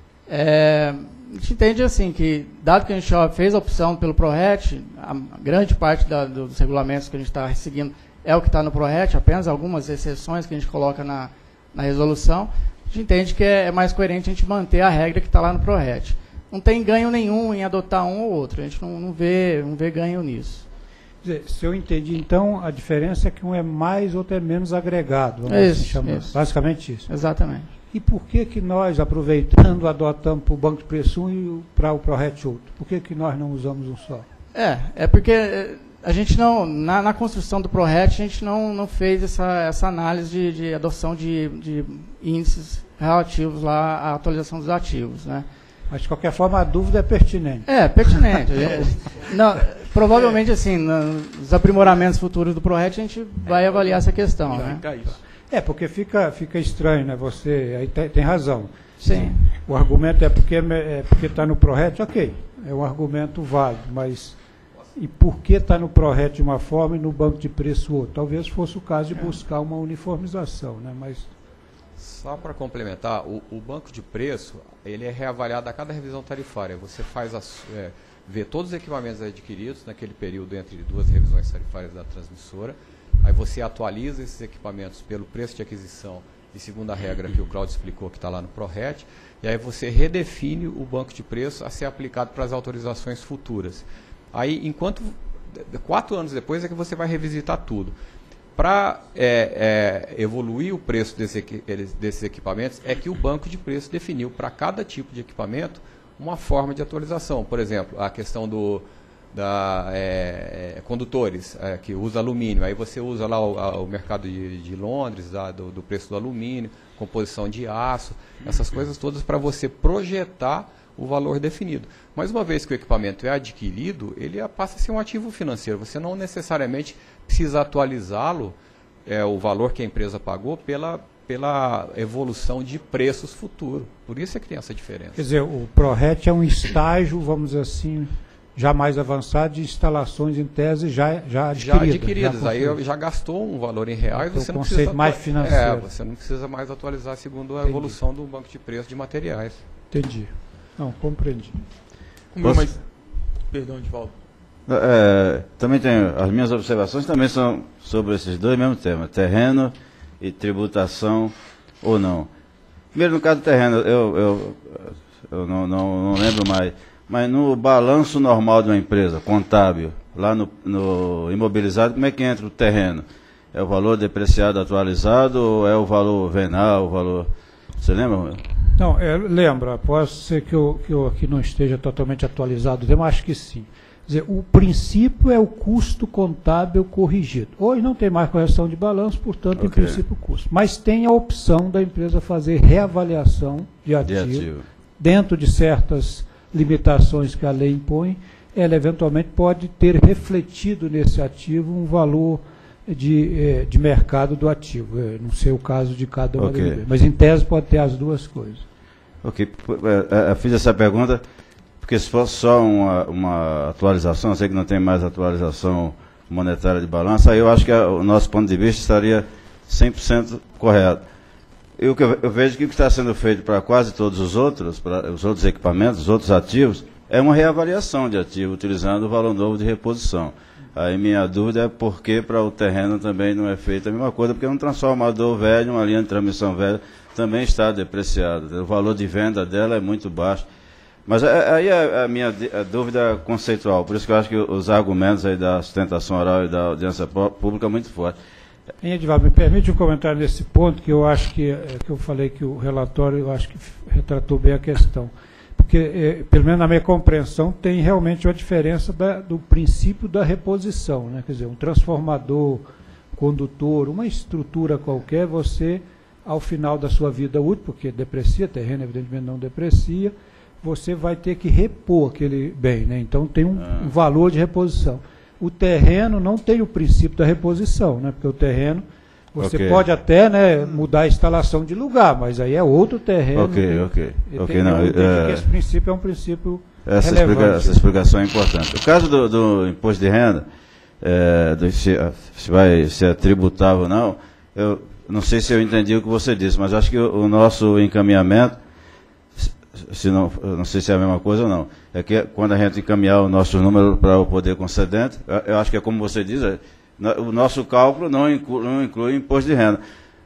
É, a gente entende, assim, que, dado que a gente já fez a opção pelo PRORET, a grande parte da, dos regulamentos que a gente está seguindo é o que está no PRORET, apenas algumas exceções que a gente coloca na, na resolução, a gente entende que é, é mais coerente a gente manter a regra que está lá no PRORET. Não tem ganho nenhum em adotar um ou outro, a gente não, não, vê, não vê ganho nisso. Quer dizer, se eu entendi, então, a diferença é que um é mais, outro é menos agregado, vamos isso, assim chamar. Isso. Basicamente isso. Exatamente. E por que que nós, aproveitando, adotamos para o banco de preço um e para o PRORET outro? Por que que nós não usamos um só? É, é porque a gente não, na, na construção do PRORET, a gente não, não fez essa, essa análise de, de adoção de, de índices relativos lá à atualização dos ativos, né? Mas, de qualquer forma, a dúvida é pertinente. É, pertinente. não, provavelmente, assim, nos aprimoramentos futuros do PRORET, a gente vai avaliar essa questão, né? É, porque fica, fica estranho, né? Você aí tem, tem razão. Sim. O argumento é porque é porque está no PRORET, ok. É um argumento válido, mas e por que está no PRORET de uma forma e no banco de preço outro? Talvez fosse o caso de buscar uma uniformização, né? Mas só para complementar, o, o banco de preço ele é reavaliado a cada revisão tarifária. Você faz as, é, vê todos os equipamentos adquiridos naquele período entre duas revisões tarifárias da transmissora. Aí você atualiza esses equipamentos pelo preço de aquisição e segundo a regra que o Cláudio explicou que está lá no PRORET, e aí você redefine o banco de preço a ser aplicado para as autorizações futuras. Aí, enquanto quatro anos depois é que você vai revisitar tudo. Para é, é, evoluir o preço desse, desses equipamentos, é que o banco de preço definiu para cada tipo de equipamento uma forma de atualização. Por exemplo, a questão do da, é, condutores, é, que usa alumínio. Aí você usa lá o, a, o mercado de, de Londres, da, do, do preço do alumínio, composição de aço, essas coisas todas para você projetar o valor definido. Mas uma vez que o equipamento é adquirido, ele passa a ser um ativo financeiro. Você não necessariamente precisa atualizá-lo, é, o valor que a empresa pagou, pela, pela evolução de preços futuros. Por isso é que tem essa diferença. Quer dizer, o PRORET é um estágio, vamos dizer assim, já mais avançado de instalações em tese já, já adquiridas. Já adquiridas. Já aí já gastou um valor em reais, então, você não conceito precisa mais financeiro. É, você não precisa mais atualizar segundo a Entendi. evolução do banco de preço de materiais. Entendi. Não, compreendi. Posso... Mas... Perdão, Edvaldo. É, também tenho, as minhas observações também são sobre esses dois mesmos temas, terreno e tributação ou não. Primeiro, no caso do terreno, eu, eu, eu não, não, não lembro mais, mas no balanço normal de uma empresa, contábil, lá no, no imobilizado, como é que entra o terreno? É o valor depreciado atualizado ou é o valor venal, o valor... Você lembra? Não, é, lembra, pode ser que eu, que eu aqui não esteja totalmente atualizado, eu acho que sim. Quer dizer, o princípio é o custo contábil corrigido. Hoje não tem mais correção de balanço, portanto, okay. Em princípio, o custo. Mas tem a opção da empresa fazer reavaliação de ativo, de ativo. Dentro de certas limitações que a lei impõe, ela eventualmente pode ter refletido nesse ativo um valor de, de mercado do ativo. Eu não sei o caso de cada uma, okay. Mas em tese pode ter as duas coisas. Ok, eu fiz essa pergunta porque se fosse só uma, uma atualização, eu sei que não tem mais atualização monetária de balança, aí eu acho que a, o nosso ponto de vista estaria cem por cento correto. Eu, eu vejo que o que está sendo feito para quase todos os outros, para os outros equipamentos, os outros ativos, é uma reavaliação de ativo, utilizando o valor novo de reposição. Aí minha dúvida é por que para o terreno também não é feita a mesma coisa, porque um transformador velho, uma linha de transmissão velha, também está depreciada. O valor de venda dela é muito baixo. Mas aí é a minha a dúvida conceitual, por isso que eu acho que os argumentos aí da sustentação oral e da audiência pública são muito fortes. Em Edivaldo, me permite um comentário nesse ponto, que eu acho que, que eu falei que o relatório, eu acho que retratou bem a questão. Porque, eh, pelo menos na minha compreensão, tem realmente uma diferença da, do princípio da reposição, né? Quer dizer, um transformador, condutor, uma estrutura qualquer, você, ao final da sua vida útil, porque deprecia, terreno evidentemente não deprecia, você vai ter que repor aquele bem, né? Então tem um, ah. um valor de reposição. O terreno não tem o princípio da reposição, né? Porque o terreno, você okay. pode até, né, mudar a instalação de lugar, mas aí é outro terreno. Ok, ok. okay não, eu é, que esse princípio é um princípio essa relevante. Explica, essa explicação é importante. O caso do, do imposto de renda, é, do, se, se vai ser tributável ou não, eu não sei se eu entendi o que você disse, mas acho que o, o nosso encaminhamento, se não, não sei se é a mesma coisa ou não, é que quando a gente encaminhar o nosso número para o poder concedente, eu acho que é como você diz, é, o nosso cálculo não inclui, não inclui imposto de renda.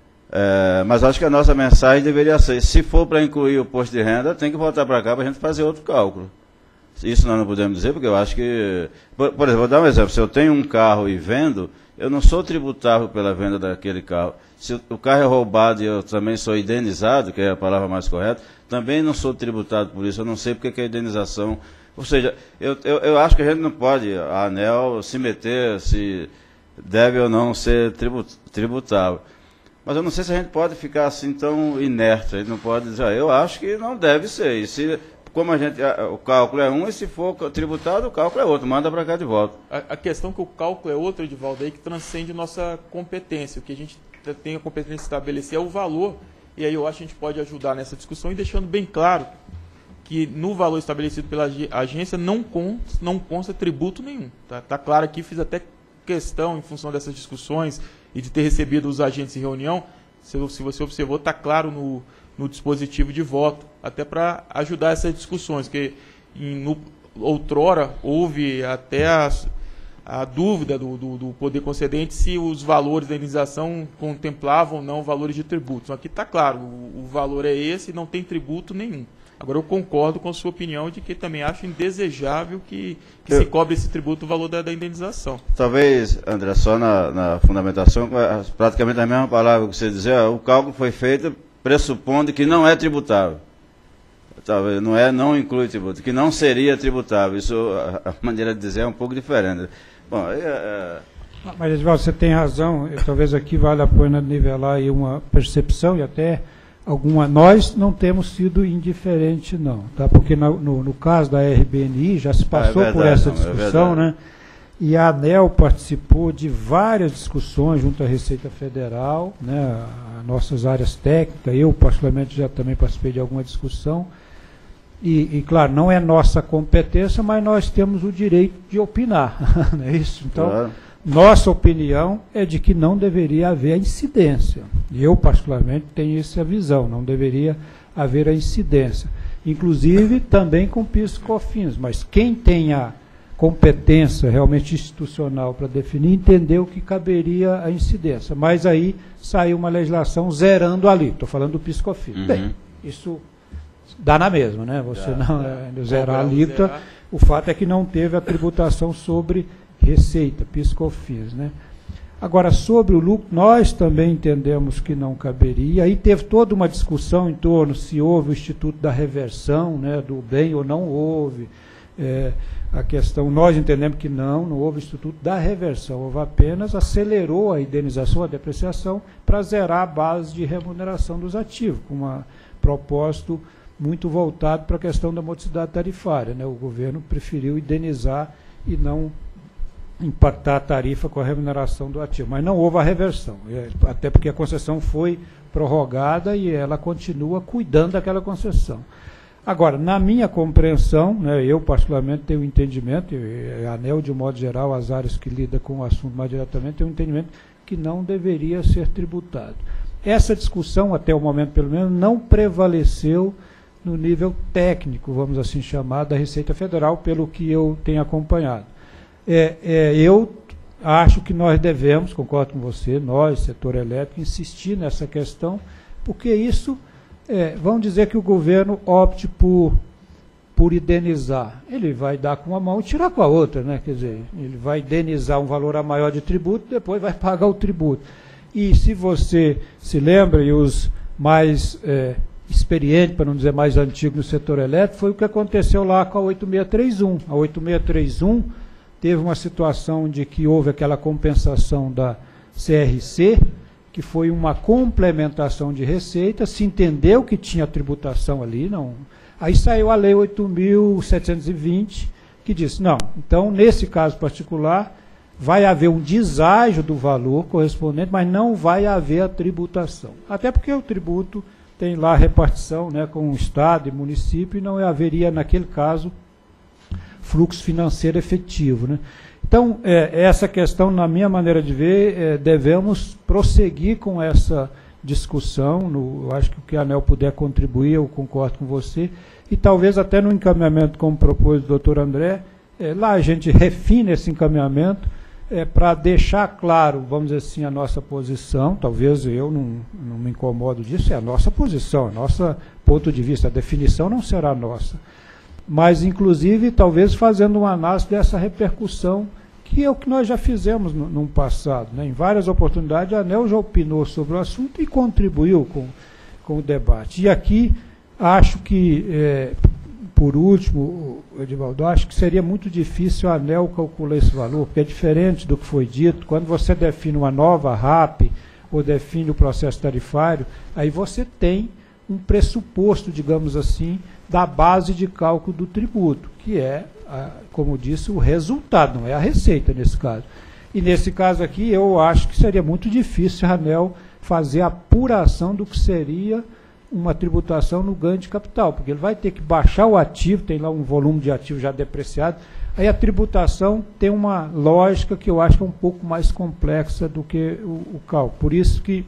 É, mas acho que a nossa mensagem deveria ser, se for para incluir o imposto de renda, tem que voltar para cá para a gente fazer outro cálculo. Isso nós não podemos dizer, porque eu acho que... Por, por exemplo, vou dar um exemplo. Se eu tenho um carro e vendo, eu não sou tributável pela venda daquele carro. Se o carro é roubado e eu também sou indenizado, que é a palavra mais correta, também não sou tributado por isso. Eu não sei porque que a indenização... Ou seja, eu, eu, eu acho que a gente não pode, a ANEEL, se meter, se deve ou não ser tributável. Mas eu não sei se a gente pode ficar assim tão inerte. A gente não pode dizer, ah, eu acho que não deve ser. E se... Como a gente, a, o cálculo é um, e se for tributado, o cálculo é outro, manda para cá de volta. A, a questão é que o cálculo é outro, Edivaldo, aí que transcende nossa competência. O que a gente tem a competência de estabelecer é o valor, e aí eu acho que a gente pode ajudar nessa discussão e deixando bem claro que no valor estabelecido pela agência não consta, não consta tributo nenhum. Tá, tá claro aqui, fiz até questão, em função dessas discussões e de ter recebido os agentes em reunião, se, se você observou, está claro no... no dispositivo de voto, até para ajudar essas discussões, que em, no, outrora houve até a, a dúvida do, do, do poder concedente se os valores da indenização contemplavam ou não valores de tributos. Aqui está claro, o, o valor é esse e não tem tributo nenhum. Agora eu concordo com a sua opinião de que também acho indesejável que, que eu, se cobre esse tributo o valor da, da indenização. Talvez, André, só na, na fundamentação, praticamente a mesma palavra que você dizer, o cálculo foi feito pressupondo que não é tributável. Talvez não é, não inclui tributo, que não seria tributável. Isso, a, a maneira de dizer é um pouco diferente. Bom, é, é... Mas, Edvaldo, você tem razão. Eu, talvez aqui vale a pena nivelar aí uma percepção e até alguma... Nós não temos sido indiferentes, não. Tá? Porque no, no, no caso da R B N I já se passou ah, é verdade, por essa discussão, não, é né? E a ANEEL participou de várias discussões junto à Receita Federal, né, as nossas áreas técnicas, eu particularmente já também participei de alguma discussão, e, e claro, não é nossa competência, mas nós temos o direito de opinar, não é isso? Então, claro. Nossa opinião é de que não deveria haver a incidência, e eu particularmente tenho essa visão, não deveria haver a incidência, inclusive também com PIS e COFINS, mas quem tem a competência realmente institucional para definir, entendeu que caberia a incidência. Mas aí saiu uma legislação zerando ali. Estou falando do PIS/COFINS. Uhum. Bem, isso dá na mesma, né? Você dá, não é, zerar a alíquota. O fato é que não teve a tributação sobre receita, PIS/COFINS, né? Agora, sobre o lucro, nós também entendemos que não caberia. Aí teve toda uma discussão em torno se houve o Instituto da Reversão, né, do bem ou não houve. É, a questão, nós entendemos que não, não houve instituto da reversão, houve apenas, acelerou a indenização, a depreciação, para zerar a base de remuneração dos ativos, com um propósito muito voltado para a questão da modicidade tarifária, né? O governo preferiu indenizar e não impactar a tarifa com a remuneração do ativo. Mas não houve a reversão, até porque a concessão foi prorrogada e ela continua cuidando daquela concessão. Agora, na minha compreensão, né, eu particularmente tenho um entendimento, e a ANEEL, de um modo geral, as áreas que lidam com o assunto mais diretamente, tem um entendimento que não deveria ser tributado. Essa discussão, até o momento pelo menos, não prevaleceu no nível técnico, vamos assim chamar, da Receita Federal, pelo que eu tenho acompanhado. É, é, eu acho que nós devemos, concordo com você, nós, setor elétrico, insistir nessa questão, porque isso, é, vamos dizer que o governo opte por, por indenizar. Ele vai dar com uma mão e tirar com a outra, né? Quer dizer, ele vai indenizar um valor a maior de tributo, depois vai pagar o tributo. E se você se lembra, e os mais é, experientes, para não dizer mais antigos no setor elétrico, foi o que aconteceu lá com a oito seis três um. A oito seis três um teve uma situação de que houve aquela compensação da C R C, que foi uma complementação de receita, se entendeu que tinha tributação ali, não. Aí saiu a lei oito mil setecentos e vinte, que disse, não, então nesse caso particular vai haver um deságio do valor correspondente, mas não vai haver a tributação. Até porque o tributo tem lá a repartição, né, com o Estado e município, e não haveria, naquele caso, fluxo financeiro efetivo, né? Então, é, essa questão, na minha maneira de ver, é, devemos prosseguir com essa discussão. No, eu acho que o que a ANEEL puder contribuir, eu concordo com você, e talvez até no encaminhamento, como propôs o doutor André, é, lá a gente refine esse encaminhamento, é, para deixar claro, vamos dizer assim, a nossa posição. Talvez eu não, não me incomodo disso, é a nossa posição, a nosso ponto de vista, a definição não será nossa. Mas, inclusive, talvez fazendo uma análise dessa repercussão, que é o que nós já fizemos no, no passado, né? Em várias oportunidades, a ANEEL já opinou sobre o assunto e contribuiu com, com o debate. E aqui, acho que, é, por último, Edivaldo, acho que seria muito difícil a ANEEL calcular esse valor, porque é diferente do que foi dito. Quando você define uma nova R A P, ou define o processo tarifário, aí você tem um pressuposto, digamos assim, da base de cálculo do tributo, que é, a, como disse, o resultado, não é a receita nesse caso. E nesse caso aqui, eu acho que seria muito difícil a ANEEL fazer a apuração do que seria uma tributação no ganho de capital, porque ele vai ter que baixar o ativo, tem lá um volume de ativo já depreciado, aí a tributação tem uma lógica que eu acho que é um pouco mais complexa do que o, o cálculo. Por isso que,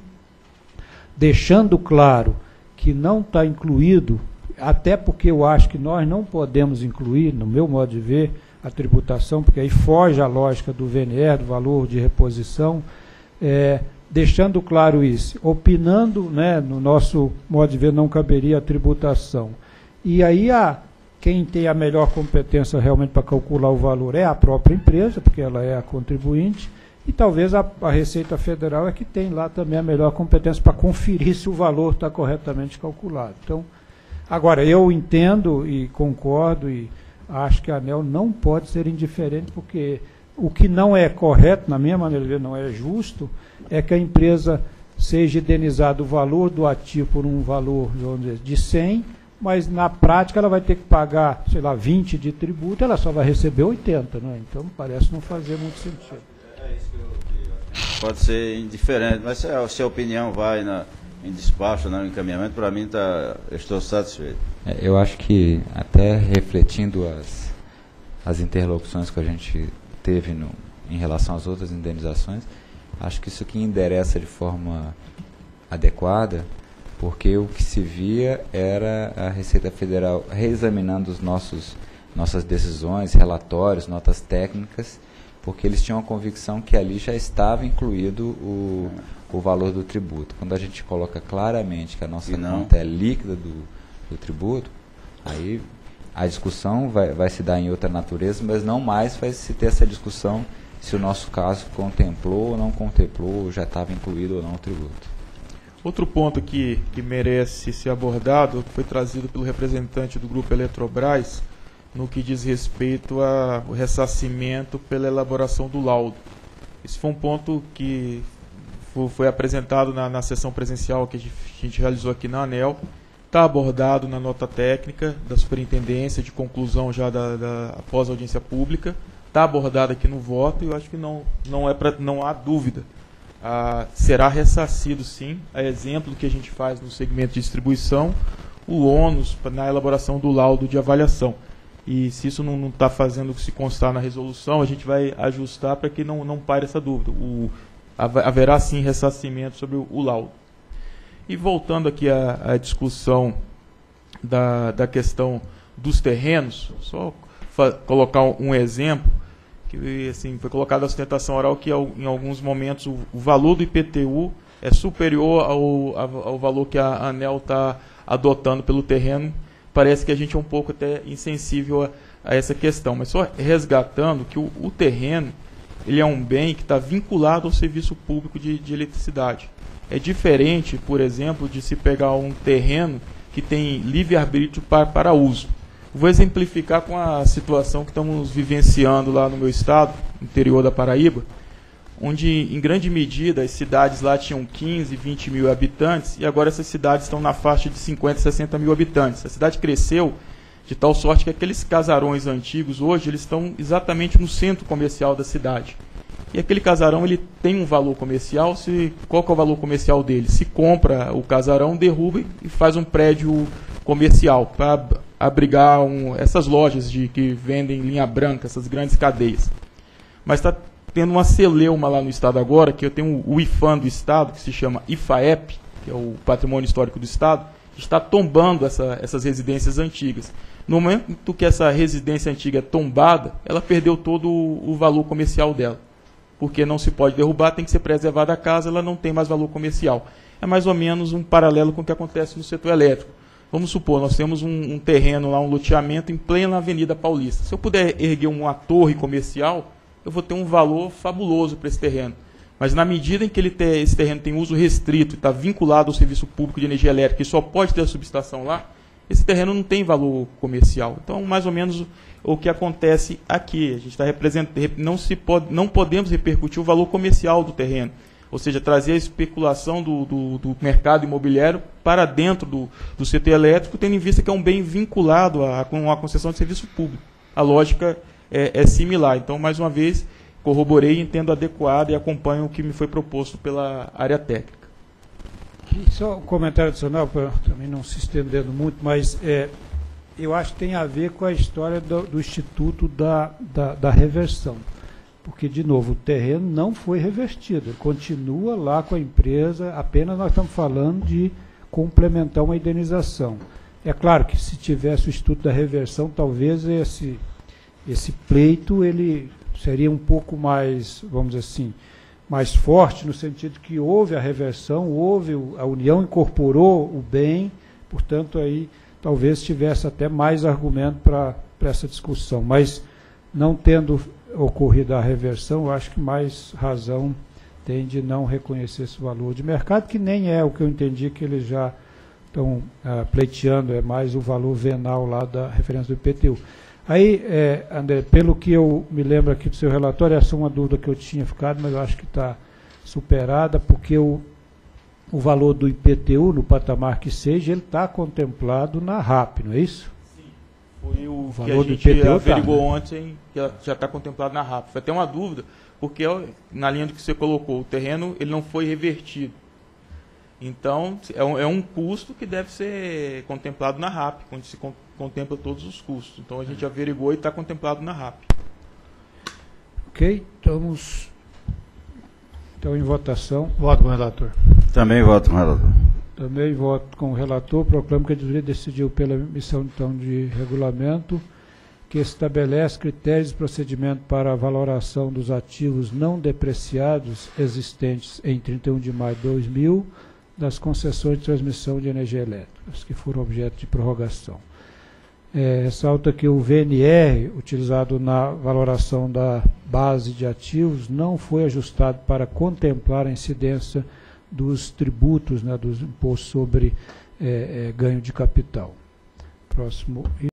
deixando claro que não está incluído, até porque eu acho que nós não podemos incluir, no meu modo de ver, a tributação, porque aí foge a lógica do V N R, do valor de reposição, é, deixando claro isso, opinando, né, no nosso modo de ver, não caberia a tributação. E aí a, quem tem a melhor competência realmente para calcular o valor é a própria empresa, porque ela é a contribuinte, e talvez a, a Receita Federal é que tem lá também a melhor competência para conferir se o valor está corretamente calculado. Então, agora, eu entendo e concordo e acho que a ANEEL não pode ser indiferente, porque o que não é correto, na minha maneira de ver, não é justo, é que a empresa seja indenizado o valor do ativo por um valor, vamos dizer, de cem, mas na prática ela vai ter que pagar, sei lá, vinte de tributo, ela só vai receber oitenta, né? Então parece não fazer muito sentido. É isso que eu, pode ser indiferente, mas se a, se a opinião vai na, em despacho, no encaminhamento, para mim tá, eu estou satisfeito. É, eu acho que até refletindo as, as interlocuções que a gente teve no, em relação às outras indenizações, acho que isso aqui endereça de forma adequada, porque o que se via era a Receita Federal reexaminando os nossos, nossas decisões, relatórios, notas técnicas, porque eles tinham a convicção que ali já estava incluído o, o valor do tributo. Quando a gente coloca claramente que a nossa conta é líquida do, do tributo, aí a discussão vai, vai se dar em outra natureza, mas não mais vai se ter essa discussão se o nosso caso contemplou ou não contemplou, já estava incluído ou não o tributo. Outro ponto que, que merece ser abordado foi trazido pelo representante do Grupo Eletrobras no que diz respeito ao ressarcimento pela elaboração do laudo. Esse foi um ponto que foi, foi apresentado na, na sessão presencial que a gente, a gente realizou aqui na ANEEL está abordado na nota técnica da superintendência de conclusão já da, da após a audiência pública, está abordado aqui no voto e eu acho que não, não, é pra, não há dúvida. Ah, será ressarcido sim, a exemplo do que a gente faz no segmento de distribuição, o ônus na elaboração do laudo de avaliação. E se isso não está fazendo se constar na resolução, a gente vai ajustar para que não, não pare essa dúvida. O, haverá sim ressarcimento sobre o, o laudo. E voltando aqui à, à discussão da, da questão dos terrenos, só colocar um exemplo, que assim, foi colocada a sustentação oral que em alguns momentos o, o valor do I P T U é superior ao, ao, ao valor que a ANEEL está adotando pelo terreno. Parece que a gente é um pouco até insensível a, a essa questão, mas só resgatando que o, o terreno ele é um bem que está vinculado ao serviço público de, de eletricidade. É diferente, por exemplo, de se pegar um terreno que tem livre-arbítrio para, para uso. Vou exemplificar com a situação que estamos vivenciando lá no meu estado, interior da Paraíba, onde, em grande medida, as cidades lá tinham quinze, vinte mil habitantes, e agora essas cidades estão na faixa de cinquenta, sessenta mil habitantes. A cidade cresceu de tal sorte que aqueles casarões antigos, hoje, eles estão exatamente no centro comercial da cidade. E aquele casarão ele tem um valor comercial. Se, qual que é o valor comercial dele? Se compra o casarão, derruba e faz um prédio comercial para abrigar um, essas lojas de, que vendem linha branca, essas grandes cadeias. Mas está tendo uma celeuma lá no estado agora, que eu tenho o IFAM do estado, que se chama IFAEP, que é o Patrimônio Histórico do Estado, que está tombando essa, essas residências antigas. No momento que essa residência antiga é tombada, ela perdeu todo o, o valor comercial dela. Porque não se pode derrubar, tem que ser preservada a casa, ela não tem mais valor comercial. É mais ou menos um paralelo com o que acontece no setor elétrico. Vamos supor, nós temos um, um terreno lá, um loteamento em plena Avenida Paulista. Se eu puder erguer uma torre comercial, eu vou ter um valor fabuloso para esse terreno. Mas na medida em que ele tem, esse terreno tem uso restrito e está vinculado ao serviço público de energia elétrica e só pode ter a subestação lá, esse terreno não tem valor comercial. Então, mais ou menos o que acontece aqui. A gente está representando, não, se pode, não podemos repercutir o valor comercial do terreno. Ou seja, trazer a especulação do, do, do mercado imobiliário para dentro do, do setor elétrico, tendo em vista que é um bem vinculado a, a uma concessão de serviço público. A lógica é, é similar. Então, mais uma vez, corroborei, entendo adequado e acompanho o que me foi proposto pela área técnica. E só um comentário adicional, para também não se estendendo muito, mas é, eu acho que tem a ver com a história do, do Instituto da, da, da Reversão. Porque, de novo, o terreno não foi revertido, ele continua lá com a empresa, apenas nós estamos falando de complementar uma indenização. É claro que se tivesse o Instituto da Reversão, talvez esse, esse pleito ele seria um pouco mais, vamos dizer assim, mais forte, no sentido que houve a reversão, houve, a União incorporou o bem, portanto, aí talvez tivesse até mais argumento para essa discussão. Mas, não tendo ocorrido a reversão, eu acho que mais razão tem de não reconhecer esse valor de mercado, que nem é o que eu entendi que eles já estão ah, pleiteando, é mais o valor venal lá da referência do I P T U. Aí, é, André, pelo que eu me lembro aqui do seu relatório, essa é uma dúvida que eu tinha ficado, mas eu acho que está superada, porque o, o valor do I P T U, no patamar que seja, ele está contemplado na RAP, não é isso? Sim, foi o, o que valor a gente do I P T U averiguou tá, né? ontem, que já está contemplado na RAP. Foi até uma dúvida, porque na linha do que você colocou, o terreno ele não foi revertido. Então, é um, é um custo que deve ser contemplado na RAP, onde se con contempla todos os custos. Então, a gente averigou e está contemplado na RAP. Ok, estamos então em votação. Voto com o relator. Também voto com o relator. Também voto com o relator. Proclamo que a diretoria decidiu pela emissão então, de regulamento que estabelece critérios de procedimento para a valoração dos ativos não depreciados existentes em trinta e um de maio de dois mil das concessões de transmissão de energia elétrica, as que foram objeto de prorrogação. É, ressalta que o V N R, utilizado na valoração da base de ativos, não foi ajustado para contemplar a incidência dos tributos, né, dos impostos sobre é, é, ganho de capital. Próximo.